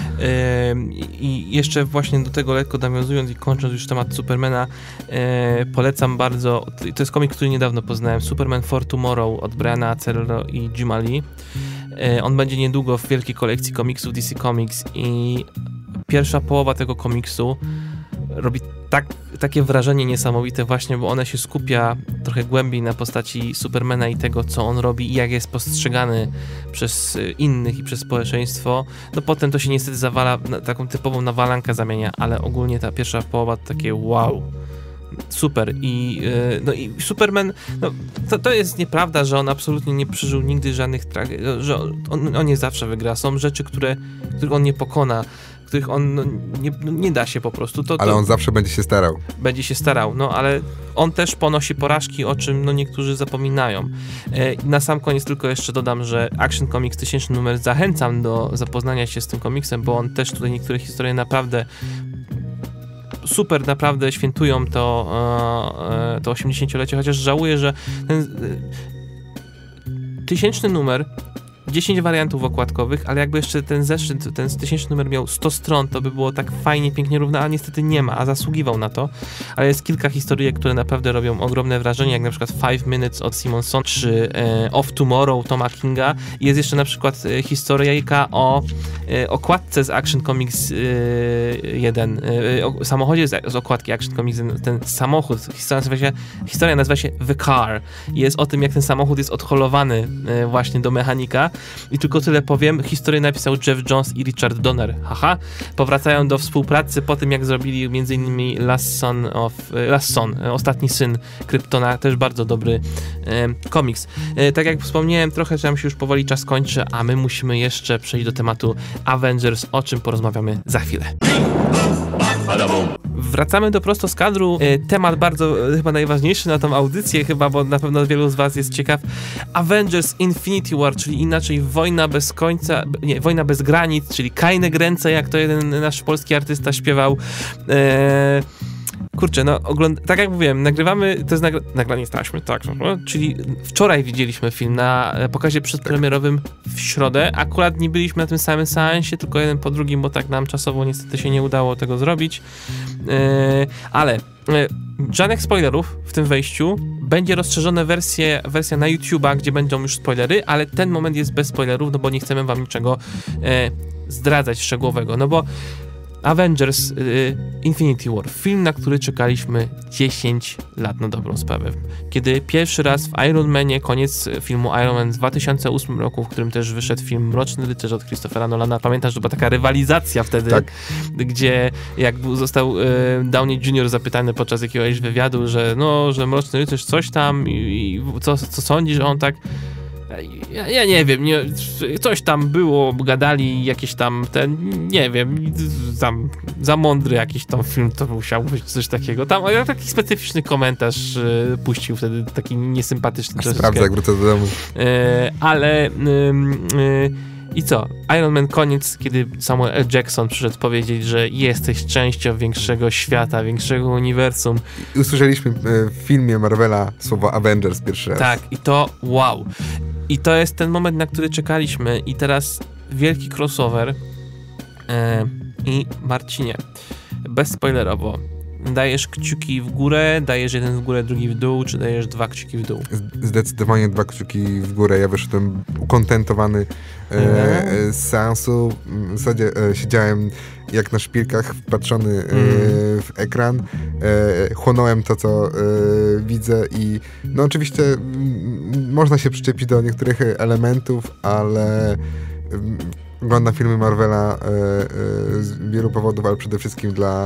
I jeszcze właśnie do tego lekko nawiązując i kończąc już temat Supermana, polecam bardzo, to jest komik, który niedawno poznałem, Superman for Tomorrow od Briana Azzarello i Jima Lee. On będzie niedługo w wielkiej kolekcji komiksów DC Comics i pierwsza połowa tego komiksu robi takie wrażenie niesamowite właśnie, bo ona się skupia trochę głębiej na postaci Supermana i tego, co on robi i jak jest postrzegany przez innych i przez społeczeństwo. No potem to się niestety zawala, taką typową nawalankę zamienia, ale ogólnie ta pierwsza połowa to takie wow. Super. I Superman, to jest nieprawda, że on absolutnie nie przeżył nigdy żadnych tragedii, że on nie zawsze wygra. Są rzeczy, których on nie pokona, których on nie da się po prostu. Ale on zawsze będzie się starał. Będzie się starał, ale on też ponosi porażki, o czym niektórzy zapominają. Na sam koniec tylko jeszcze dodam, że Action Comics 1000 numer zachęcam do zapoznania się z tym komiksem, bo on też tutaj niektóre historie naprawdę super, naprawdę świętują to 80-lecie, chociaż żałuję, że ten 1000 numer 10 wariantów okładkowych, ale jakby jeszcze ten zeszyt, ten 1000 numer miał 100 stron, to by było tak fajnie, pięknie równo, a niestety nie ma, a zasługiwał na to. Ale jest kilka historyjek, które naprawdę robią ogromne wrażenie, jak na przykład 5 Minutes od Simonson, czy Of Tomorrow Toma Kinga. Jest jeszcze na przykład historyjka o okładce z Action Comics 1, o samochodzie z okładki Action Comics 1, ten samochód, historia nazywa się The Car. Jest o tym, jak ten samochód jest odholowany właśnie do mechanika. I tylko tyle powiem, historię napisał Jeff Jones i Richard Donner. Haha. Powracają do współpracy po tym, jak zrobili m.in. Last Son, Ostatni Syn Kryptona, też bardzo dobry komiks. Tak jak wspomniałem, trochę nam się już powoli czas kończy, a my musimy jeszcze przejść do tematu Avengers, o czym porozmawiamy za chwilę. Wracamy do Prosto z kadru. Temat bardzo chyba najważniejszy na tą audycję, bo na pewno wielu z was jest ciekaw. Avengers Infinity War, czyli inaczej Wojna bez końca, nie, Wojna bez granic, czyli Keine Grenze, jak to jeden nasz polski artysta śpiewał. Kurczę, tak jak mówiłem, nagrywamy, to jest nagranie taśmy, tak, czyli wczoraj widzieliśmy film na pokazie przedpremierowym w środę, akurat nie byliśmy na tym samym seansie, tylko jeden po drugim, bo tak nam czasowo niestety się nie udało tego zrobić, ale żadnych spoilerów w tym wejściu, będzie rozszerzona wersja na YouTube'a, gdzie będą już spoilery, ale ten moment jest bez spoilerów, bo nie chcemy wam niczego zdradzać szczegółowego, bo Avengers Infinity War, film, na który czekaliśmy 10 lat na dobrą sprawę. Kiedy pierwszy raz w Iron Manie, koniec filmu Iron Man w 2008 roku, w którym też wyszedł film Mroczny Rycerz od Christophera Nolana, pamiętasz, że była taka rywalizacja wtedy, tak, gdzie jak został Downey Jr. zapytany podczas jakiegoś wywiadu, że Mroczny Rycerz coś tam i co sądzisz, on tak... Ja nie wiem, coś tam było, gadali jakieś tam, nie wiem, tam za mądry jakiś tam film to musiał być, coś takiego. Tam taki specyficzny komentarz puścił wtedy, taki niesympatyczny. Sprawdzę, jak wrócę do domu. Ale i co? Iron Man koniec, kiedy Samuel L. Jackson przyszedł powiedzieć, że jesteś częścią większego świata, większego uniwersum. I usłyszeliśmy w filmie Marvela słowo Avengers pierwszy raz. Tak, i to wow. I to jest ten moment, na który czekaliśmy i teraz wielki crossover i Marcinie, bezspoilerowo, dajesz kciuki w górę, dajesz jeden w górę, drugi w dół, czy dajesz 2 kciuki w dół? Zdecydowanie 2 kciuki w górę. Ja wyszedłem ukontentowany z seansu. W zasadzie siedziałem jak na szpilkach, wpatrzony w ekran. Chłonąłem to, co widzę i oczywiście można się przyczepić do niektórych elementów, ale oglądam filmy Marvela z wielu powodów, ale przede wszystkim dla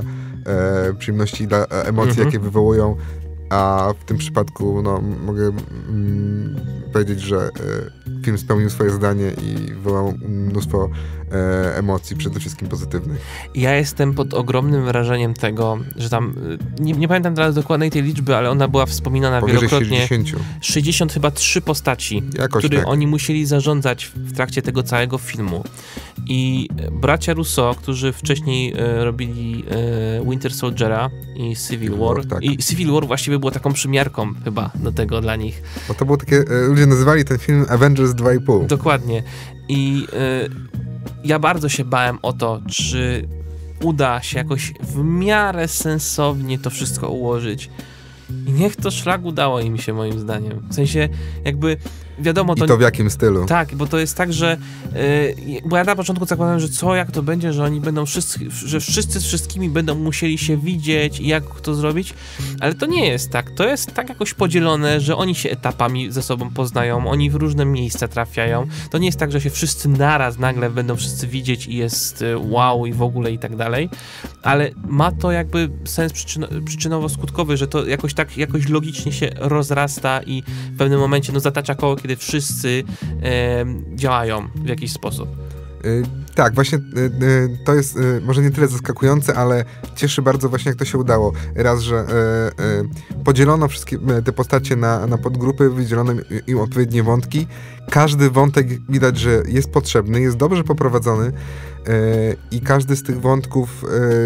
przyjemności i dla emocji, jakie wywołują, a w tym przypadku no, mogę powiedzieć, że film spełnił swoje zadanie i wywołał mnóstwo emocji, przede wszystkim pozytywnych. Ja jestem pod ogromnym wrażeniem tego, że tam, nie pamiętam teraz dokładnej tej liczby, ale ona była wspominana wielokrotnie. 60 chyba 3 postaci, które oni musieli zarządzać w trakcie tego całego filmu. I bracia Russo, którzy wcześniej robili Winter Soldiera i Civil War. Tak. I Civil War właściwie było taką przymiarką chyba do tego dla nich. Bo to było takie, ludzie nazywali ten film Avengers 2,5. Dokładnie. I ja bardzo się bałem o to, czy uda się jakoś w miarę sensownie to wszystko ułożyć. I niech to szlak udało im się, moim zdaniem. W sensie, jakby wiadomo... I to w jakim stylu? Tak, bo to jest tak, że bo ja na początku zakładałem, że jak to będzie, że oni będą że wszyscy z wszystkimi będą musieli się widzieć i jak to zrobić, ale to nie jest tak. To jest tak jakoś podzielone, że oni się etapami ze sobą poznają, oni w różne miejsca trafiają. To nie jest tak, że się wszyscy naraz nagle będą wszyscy widzieć i jest wow i w ogóle i tak dalej, ale ma to jakby sens przyczynowo-skutkowy, że to jakoś logicznie się rozrasta i w pewnym momencie zatacza koło, kiedy wszyscy działają w jakiś sposób. Tak, właśnie to jest może nie tyle zaskakujące, ale cieszy bardzo właśnie, jak to się udało. Raz, że podzielono wszystkie te postacie na podgrupy, wydzielono im odpowiednie wątki. Każdy wątek widać, że jest potrzebny, jest dobrze poprowadzony i każdy z tych wątków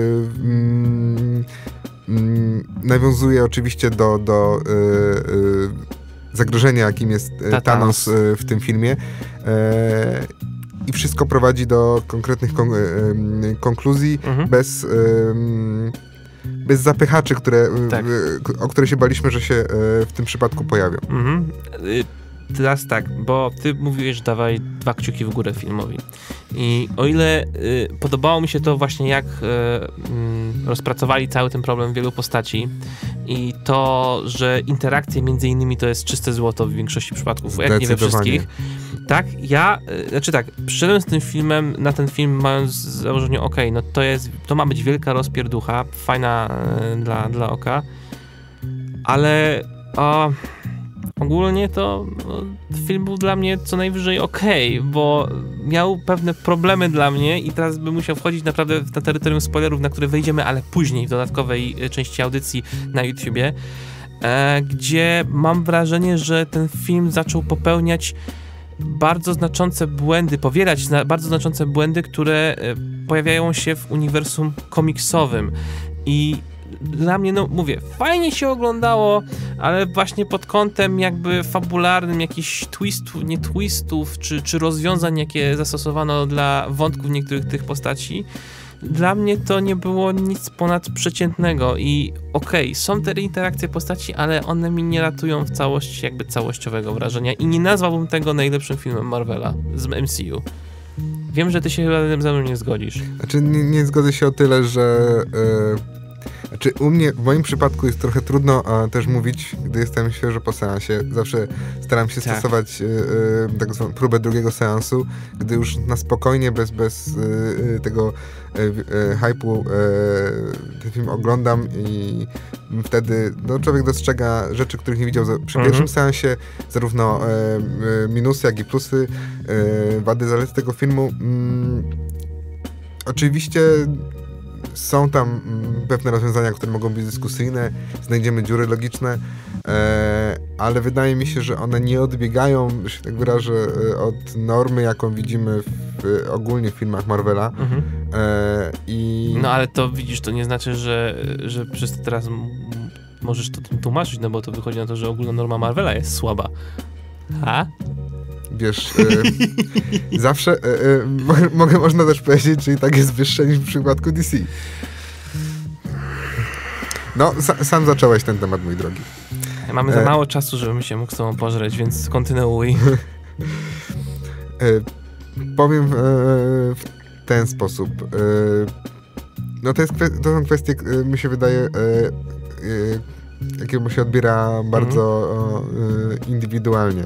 nawiązuje oczywiście do zagrożenia, jakim jest Thanos w tym filmie. I wszystko prowadzi do konkretnych konkluzji, bez zapychaczy, o które się baliśmy, że się w tym przypadku pojawią. Teraz tak, bo ty mówiłeś, że dawaj 2 kciuki w górę filmowi. I o ile podobało mi się to właśnie, jak rozpracowali cały ten problem wielu postaci i to, że interakcje między innymi to jest czyste złoto w większości przypadków, jak nie we wszystkich. Tak, przyszedłem z tym filmem, na ten film mając założenie, no to ma być wielka rozpierducha, fajna dla oka, ale ogólnie to film był dla mnie co najwyżej bo miał pewne problemy dla mnie i teraz bym musiał wchodzić naprawdę na terytorium spoilerów, na które wejdziemy, ale później w dodatkowej części audycji na YouTubie, gdzie mam wrażenie, że ten film zaczął popełniać bardzo znaczące błędy, powielać bardzo znaczące błędy, które pojawiają się w uniwersum komiksowym i dla mnie, mówię, fajnie się oglądało, ale właśnie pod kątem jakby fabularnym jakichś twistów, czy rozwiązań, jakie zastosowano dla wątków niektórych tych postaci, dla mnie to nie było nic ponadprzeciętnego i są te interakcje postaci, ale one mi nie ratują w całości jakby całościowego wrażenia i nie nazwałbym tego najlepszym filmem Marvela z MCU. Wiem, że ty się chyba ze mną nie zgodzisz. Znaczy nie zgodzę się o tyle, że w moim przypadku jest trochę trudno też mówić, gdy jestem świeżo po seansie. Zawsze staram się stosować tak zwaną próbę drugiego seansu, gdy już na spokojnie, bez tego hype'u ten film oglądam i wtedy człowiek dostrzega rzeczy, których nie widział przy pierwszym seansie, zarówno minusy, jak i plusy, wady, zalety tego filmu. Oczywiście są tam pewne rozwiązania, które mogą być dyskusyjne, znajdziemy dziury logiczne, ale wydaje mi się, że one nie odbiegają, że się tak wyrażę, od normy, jaką widzimy ogólnie w filmach Marvela. No ale to widzisz, to nie znaczy, że przez to teraz możesz to tym tłumaczyć, bo to wychodzi na to, że ogólna norma Marvela jest słaba. Wiesz, zawsze można też powiedzieć, że i tak jest wyższe niż w przypadku DC. No, sam zacząłeś ten temat, mój drogi. Mamy za mało czasu, żebym się mógł z tobą pożreć, więc kontynuuj. Powiem w ten sposób. To są kwestie, mi się wydaje, jakiemu się odbiera bardzo indywidualnie.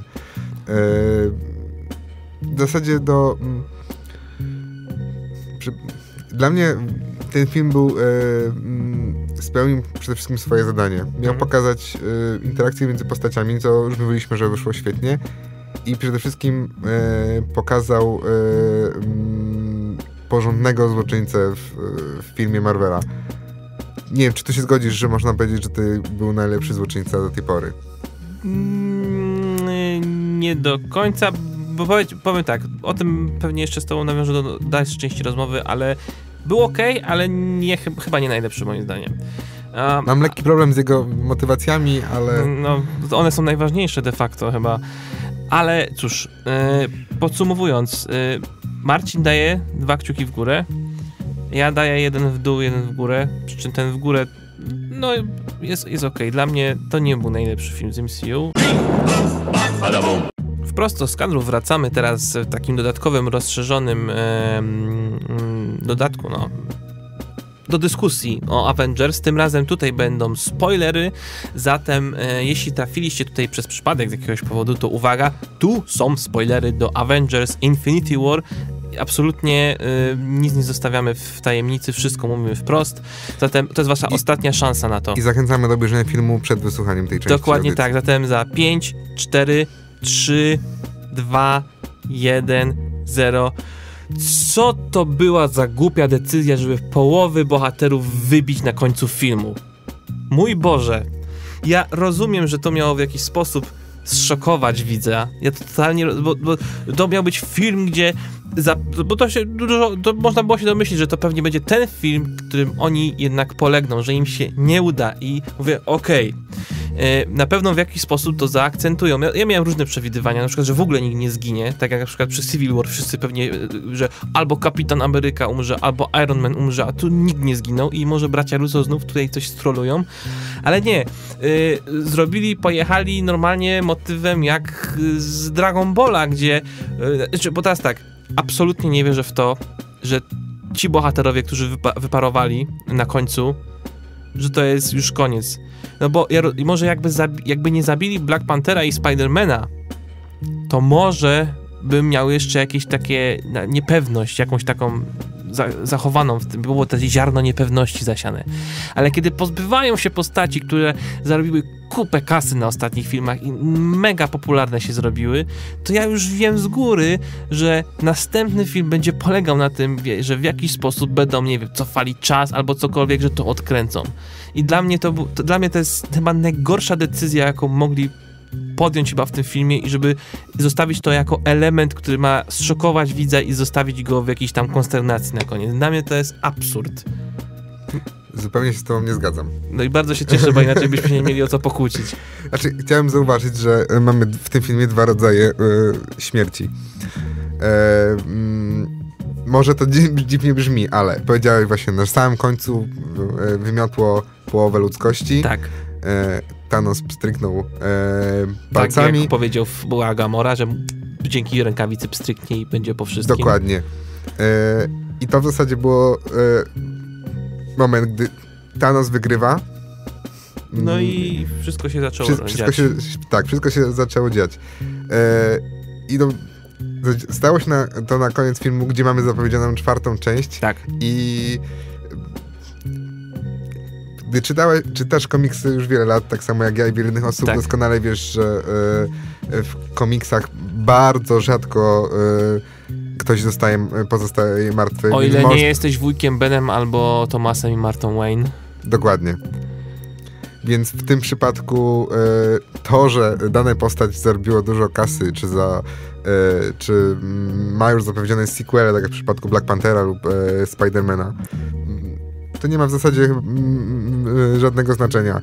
W zasadzie dla mnie ten film był spełnił przede wszystkim swoje zadanie. Miał pokazać interakcję między postaciami, co już mówiliśmy, że wyszło świetnie. I przede wszystkim pokazał porządnego złoczyńcę w filmie Marvela. Nie wiem, czy tu się zgodzisz, że można powiedzieć, że to był najlepszy złoczyńca do tej pory? Nie do końca, bo powiem tak, o tym pewnie jeszcze z tobą nawiążę do dalszej części rozmowy, ale był okej, ale chyba nie najlepszy moim zdaniem. Mam lekki problem z jego motywacjami, ale... No, one są najważniejsze de facto chyba. Ale cóż, podsumowując, Marcin daje 2 kciuki w górę, ja daję 1 w dół, 1 w górę, przy czym ten w górę, no jest okej. Dla mnie to nie był najlepszy film z MCU. Wprost z kadru wracamy teraz w takim dodatkowym, rozszerzonym dodatku, no, do dyskusji o Avengers. Tym razem tutaj będą spoilery, zatem jeśli trafiliście tutaj przez przypadek z jakiegoś powodu, to uwaga, tu są spoilery do Avengers Infinity War. Absolutnie nic nie zostawiamy w tajemnicy, wszystko mówimy wprost, zatem to jest wasza ostatnia szansa na to. I zachęcamy do obejrzenia filmu przed wysłuchaniem tej części. Dokładnie tak, zatem za 5, 4, 3, 2, 1, 0. Co to była za głupia decyzja, żeby połowy bohaterów wybić na końcu filmu? Mój Boże, ja rozumiem, że to miało w jakiś sposób zszokować widza. Ja to totalnie, bo to miał być film, gdzie bo to się to można było się domyślić, że to pewnie będzie ten film, w którym oni jednak polegną, że im się nie uda i mówię, okej. Na pewno w jakiś sposób to zaakcentują. Ja miałem różne przewidywania, na przykład, że w ogóle nikt nie zginie, tak jak na przykład przy Civil War wszyscy pewnie, że albo Kapitan Ameryka umrze, albo Iron Man umrze, a tu nikt nie zginął i może bracia Russo znów tutaj coś strolują, ale nie. Pojechali normalnie motywem jak z Dragon Balla, gdzie, bo teraz tak, absolutnie nie wierzę w to, że ci bohaterowie, którzy wyparowali na końcu, że to jest już koniec. No bo może jakby nie zabili Black Panthera i Spidermana, to może bym miał jeszcze jakieś takie niepewność, jakąś taką zachowaną w tym, było to ziarno niepewności zasiane. Ale kiedy pozbywają się postaci, które zarobiły kupę kasy na ostatnich filmach i mega popularne się zrobiły, to ja już wiem z góry, że następny film będzie polegał na tym, że w jakiś sposób będą, nie wiem, cofali czas albo cokolwiek, że to odkręcą. I dla mnie to jest chyba najgorsza decyzja, jaką mogli podjąć chyba w tym filmie i żeby zostawić to jako element, który ma zszokować widza i zostawić go w jakiejś tam konsternacji na koniec. Dla mnie to jest absurd. Zupełnie się z tobą nie zgadzam. No i bardzo się cieszę, bo inaczej byśmy nie mieli o co pokłócić. Znaczy, chciałem zauważyć, że mamy w tym filmie 2 rodzaje śmierci. Może to dziwnie brzmi, ale powiedziałeś właśnie, na samym końcu wymiotło połowę ludzkości. Tak. Thanos pstryknął palcami. Tak jak powiedział była Gamora, że dzięki rękawicy pstryknie i będzie po wszystkim. Dokładnie. I to w zasadzie było moment, gdy Thanos wygrywa. No i wszystko się zaczęło dziać. Wszystko się zaczęło dziać. I stało się to na koniec filmu, gdzie mamy zapowiedzianą 4. część. Tak. I gdy czytasz komiksy już wiele lat, tak samo jak ja i wiele innych osób, tak, doskonale wiesz, że w komiksach bardzo rzadko ktoś pozostaje martwy. O ile nie jesteś wujkiem Benem albo Thomasem i Martą Wayne. Dokładnie. Więc w tym przypadku to, że dana postać zarobiła dużo kasy, czy ma już zapewnione sequele, tak jak w przypadku Black Panthera lub Spidermana, to nie ma w zasadzie żadnego znaczenia.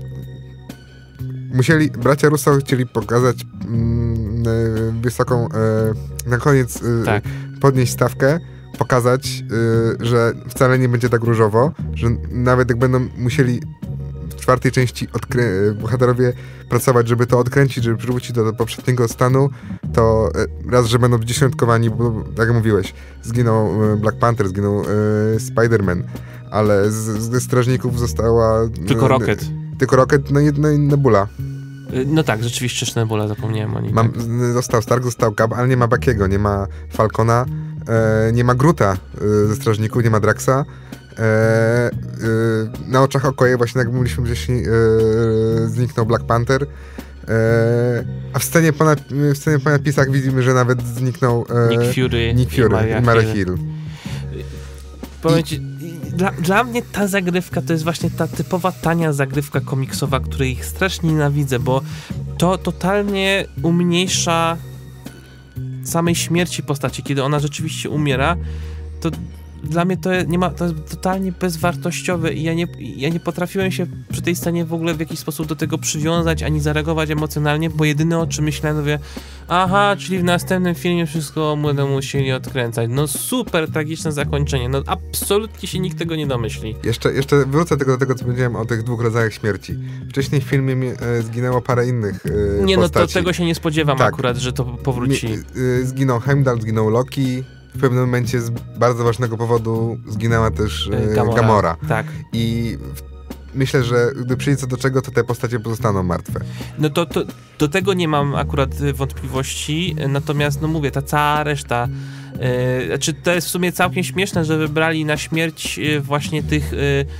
Bracia Russo chcieli pokazać wysoką, na koniec tak, podnieść stawkę, pokazać, że wcale nie będzie tak różowo, że nawet jak będą musieli w 4. części bohaterowie pracować, żeby to odkręcić, żeby przywrócić do poprzedniego stanu, to raz, że będą dziesiątkowani, bo tak jak mówiłeś, zginął Black Panther, zginął Spider-Man, ale ze strażników została... Tylko Rocket. No i Nebula. No tak, rzeczywiście Nebula, zapomniałem o nim. Został Stark, został Cap, ale nie ma Buckiego, nie ma Falcona, nie ma Groota ze strażników, nie ma Draxa. Na oczach Okoje, właśnie jak mówiliśmy wcześniej, zniknął Black Panther. A w scenie po napisach widzimy, że nawet zniknął Nick Fury i Maria Hill. Powiem ci, dla mnie ta zagrywka to jest właśnie ta typowa tania zagrywka komiksowa, której strasznie nienawidzę, bo to totalnie umniejsza samej śmierci postaci. Kiedy ona rzeczywiście umiera, to dla mnie to jest totalnie bezwartościowe i ja nie potrafiłem się przy tej scenie w ogóle w jakiś sposób do tego przywiązać, ani zareagować emocjonalnie, bo jedyne o czym myślałem, mówię, aha, czyli w następnym filmie wszystko będą musieli odkręcać. No super tragiczne zakończenie, no absolutnie się nikt tego nie domyśli. Jeszcze wrócę do tego, co powiedziałem o tych 2 rodzajach śmierci. Wcześniej w filmie zginęło parę innych nie, postaci. No to tego się nie spodziewam akurat, że to powróci. Zginął Heimdall, zginął Loki. W pewnym momencie z bardzo ważnego powodu zginęła też Gamora. Tak. I myślę, że gdy przyjdzie co do czego, to te postacie pozostaną martwe. No to do tego nie mam akurat wątpliwości, natomiast no mówię, ta cała reszta, znaczy to jest w sumie całkiem śmieszne, że wybrali na śmierć właśnie tych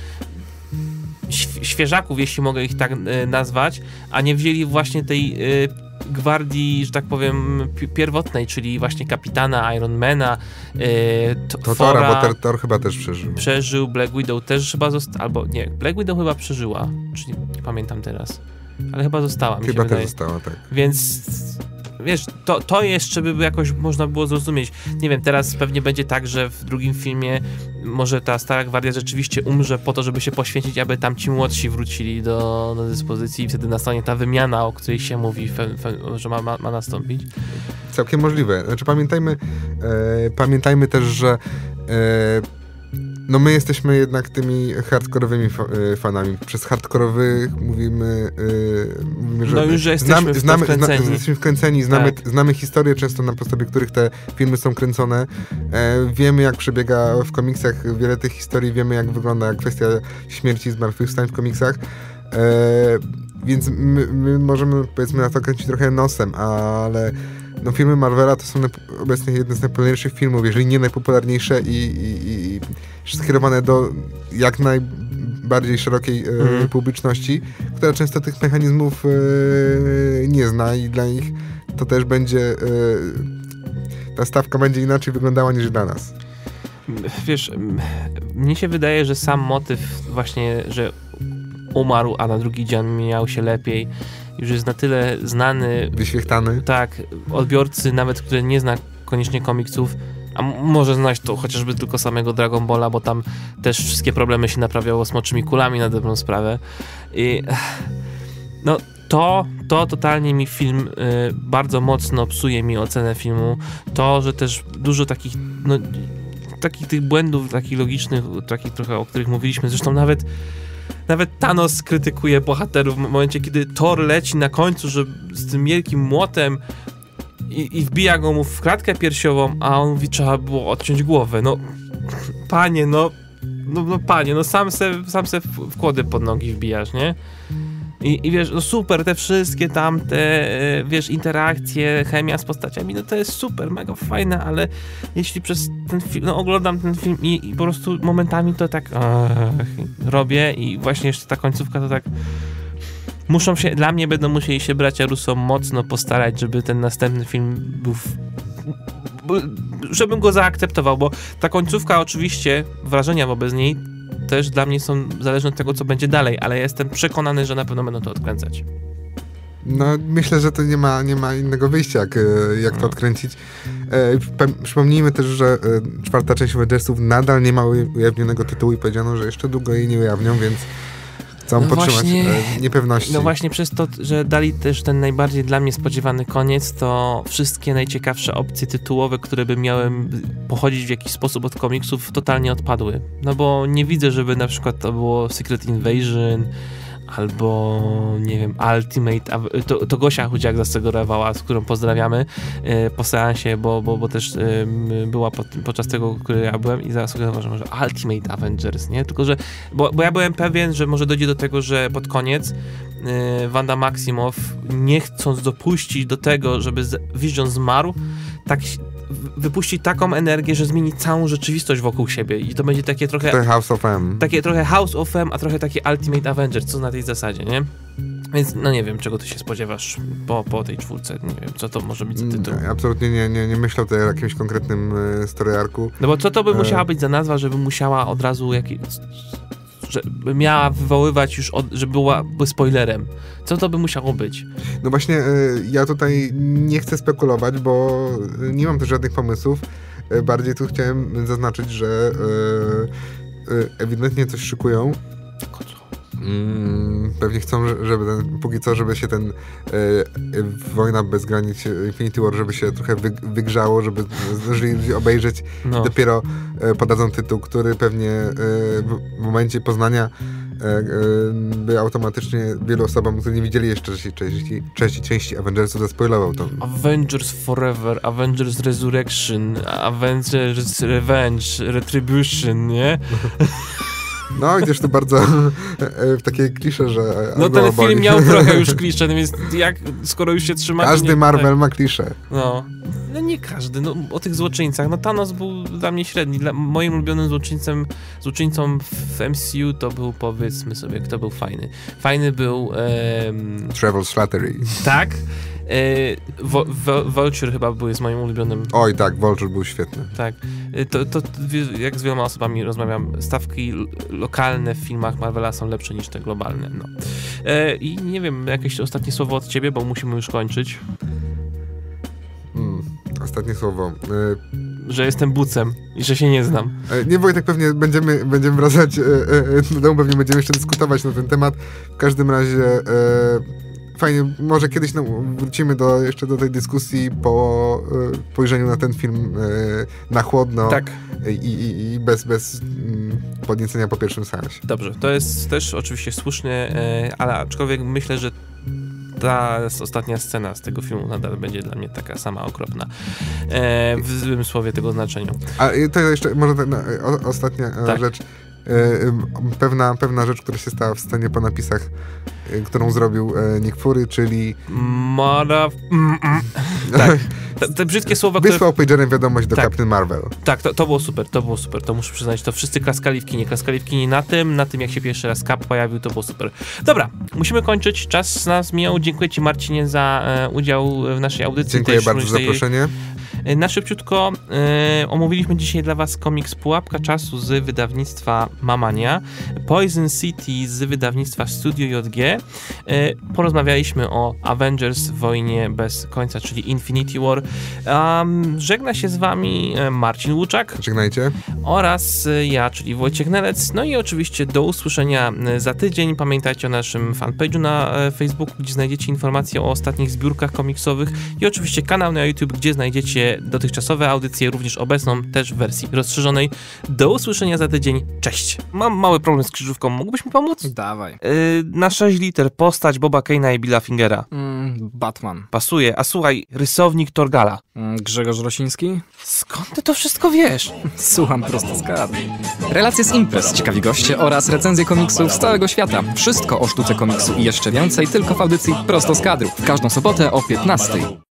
świeżaków, jeśli mogę ich tak nazwać, a nie wzięli właśnie tej gwardii, że tak powiem, pierwotnej, czyli właśnie Kapitana, Ironmana, Thora, bo Thor chyba też przeżył. Przeżył, Black Widow też chyba albo nie, Black Widow chyba przeżyła, czyli nie pamiętam teraz, ale chyba została, mi się wydaje. Chyba też została, tak. Więc wiesz, to jeszcze by jakoś można było zrozumieć. Nie wiem, teraz pewnie będzie tak, że w drugim filmie może ta stara gwardia rzeczywiście umrze po to, żeby się poświęcić, aby tam ci młodsi wrócili do dyspozycji i wtedy nastanie ta wymiana, o której się mówi, że ma nastąpić. Całkiem możliwe. Znaczy pamiętajmy też, że no my jesteśmy jednak tymi hardkorowymi fanami. Przez hardkorowych mówimy, że no już, że jesteśmy wkręceni, znamy historię często, na podstawie których te filmy są kręcone. Wiemy, jak przebiega w komiksach wiele tych historii, wiemy, jak wygląda kwestia śmierci i zmartwychwstań w komiksach. Więc my możemy, powiedzmy, na to kręcić trochę nosem, ale no filmy Marvela to są obecnie jedne z najpopularniejszych filmów, jeżeli nie najpopularniejsze i skierowane do jak najbardziej szerokiej publiczności, która często tych mechanizmów nie zna i dla nich to też będzie ta stawka będzie inaczej wyglądała niż dla nas. Wiesz, mnie się wydaje, że sam motyw właśnie, że umarł, a na drugi dzień miał się lepiej, już jest na tyle znany, wyświechtany. Tak, odbiorcy, nawet który nie zna koniecznie komiksów, a może znać to chociażby tylko samego Dragon Balla, bo tam też wszystkie problemy się naprawiało smoczymi kulami na dobrą sprawę. I no to totalnie mi film bardzo mocno psuje mi ocenę filmu. To, że też dużo takich tych błędów, takich logicznych, takich trochę, o których mówiliśmy, zresztą nawet Thanos krytykuje bohaterów w momencie, kiedy Thor leci na końcu, że z tym wielkim młotem i wbija go mu w klatkę piersiową, a on mówi, trzeba było odciąć głowę. No, panie, panie, sam se wkłady pod nogi wbijasz, nie? I wiesz, no super, te wszystkie tamte, wiesz, interakcje, chemia z postaciami, no to jest super, mega fajne, ale jeśli przez ten film, oglądam ten film i po prostu momentami to tak robię i właśnie jeszcze ta końcówka to tak dla mnie będą musieli się bracia Russo mocno postarać, żeby ten następny film był żebym go zaakceptował, bo ta końcówka oczywiście, wrażenia wobec niej też dla mnie są zależne od tego, co będzie dalej, ale jestem przekonany, że na pewno będą to odkręcać. No, myślę, że to nie ma innego wyjścia, jak to odkręcić. Przypomnijmy też, że 4. część Avengersów nadal nie ma ujawnionego tytułu i powiedziano, że jeszcze długo jej nie ujawnią, więc chcą podtrzymać niepewności. No właśnie przez to, że dali też ten najbardziej dla mnie spodziewany koniec, to wszystkie najciekawsze opcje tytułowe, które by miały pochodzić w jakiś sposób od komiksów, totalnie odpadły. No bo nie widzę, żeby na przykład to było Secret Invasion albo, nie wiem, Ultimate, to Gosia Chudziak zasugerowała, z którą pozdrawiamy po seansie, bo też była podczas tego, który ja byłem i zasugerowała, że może Ultimate Avengers, nie? Tylko, że, bo ja byłem pewien, że może dojdzie do tego, że pod koniec Wanda Maximoff, nie chcąc dopuścić do tego, żeby Vision zmarł, tak wypuści taką energię, że zmieni całą rzeczywistość wokół siebie i to będzie takie trochę... To House of M. Takie trochę House of M, a trochę takie Ultimate Avengers, co na tej zasadzie, nie? Więc no nie wiem, czego ty się spodziewasz po tej czwórce, nie wiem, co to może być za tytuł. Absolutnie nie myślę tutaj o jakimś konkretnym story arku. No bo co to by musiała być za nazwa, żeby musiała od razu żeby miała wywoływać już, żeby byłaby spoilerem. Co to by musiało być? No właśnie, ja tutaj nie chcę spekulować, bo nie mam też żadnych pomysłów. Bardziej tu chciałem zaznaczyć, że ewidentnie coś szykują. Pewnie chcą, żeby póki co, żeby się ten wojna bez granic Infinity War, żeby się trochę wygrzało, żeby zdążyli ludzie obejrzeć. No. Dopiero podadzą tytuł, który pewnie w momencie poznania by automatycznie wielu osobom, które nie widzieli jeszcze części Avengersów, zaspoilował to. Avengers Forever, Avengers Resurrection, Avengers Revenge, Retribution, nie? No, idziesz tu bardzo w takie klisze, że... No ten film miał trochę już klisze, no więc skoro już się trzyma... Każdy Marvel ma klisze. No nie każdy, no o tych złoczyńcach. No Thanos był dla mnie średni. Moim ulubionym złoczyńcą w MCU to był, powiedzmy sobie, kto był fajny. Fajny był... Trevor Slattery. Tak. Vulture chyba jest moim ulubionym. Oj tak, Vulture był świetny. Tak. To jak z wieloma osobami rozmawiam, stawki lokalne w filmach Marvela są lepsze niż te globalne. No. I nie wiem, jakieś ostatnie słowo od ciebie, bo musimy już kończyć. Ostatnie słowo. Że jestem bucem i że się nie znam. Nie, Wojtek, pewnie będziemy wracać do domu, pewnie będziemy jeszcze dyskutować na ten temat. W każdym razie fajnie, może kiedyś wrócimy jeszcze do tej dyskusji po spojrzeniu na ten film na chłodno. Tak. I bez podniecenia po pierwszym seansie. Dobrze, to jest też oczywiście słuszne, ale aczkolwiek myślę, że ta ostatnia scena z tego filmu nadal będzie dla mnie taka sama okropna. W złym słowie tego znaczenia. A to jeszcze może ostatnia rzecz. Pewna rzecz, która się stała w scenie po napisach, którą zrobił Nick Fury, czyli... Tak. Te brzydkie słowa, wysłał pagerem wiadomość do Captain Marvel. Tak, to było super, to muszę przyznać, to wszyscy klaskali w kinie na tym jak się pierwszy raz Cap pojawił, to było super. Dobra, musimy kończyć, czas nas mijał, dziękuję ci, Marcinie, za udział w naszej audycji. Dziękuję bardzo za zaproszenie. Na szybciutko omówiliśmy dzisiaj dla was komiks Pułapka Czasu z wydawnictwa Mamania, Poison City z wydawnictwa Studio JG. Porozmawialiśmy o Avengers Wojnie bez końca, czyli Infinity War. Żegna się z wami Marcin Łuczak. Żegnajcie. Oraz ja, czyli Wojciech Nelec. No i oczywiście do usłyszenia za tydzień. Pamiętajcie o naszym fanpage'u na Facebooku, gdzie znajdziecie informacje o ostatnich zbiórkach komiksowych i oczywiście kanał na YouTube, gdzie znajdziecie dotychczasowe audycje, również obecną też w wersji rozszerzonej. Do usłyszenia za tydzień. Cześć. Mam mały problem z krzyżówką. Mógłbyś mi pomóc? Dawaj. Na 6 liter postać Boba Kane'a i Billa Fingera. Batman. Pasuje. A słuchaj, rysownik Torgala. Grzegorz Rosiński. Skąd ty to wszystko wiesz? Słucham prosto z kadry. Relacje z imprez, ciekawi goście oraz recenzje komiksów z całego świata. Wszystko o sztuce komiksu i jeszcze więcej tylko w audycji Prosto z kadru. W każdą sobotę o 15:00.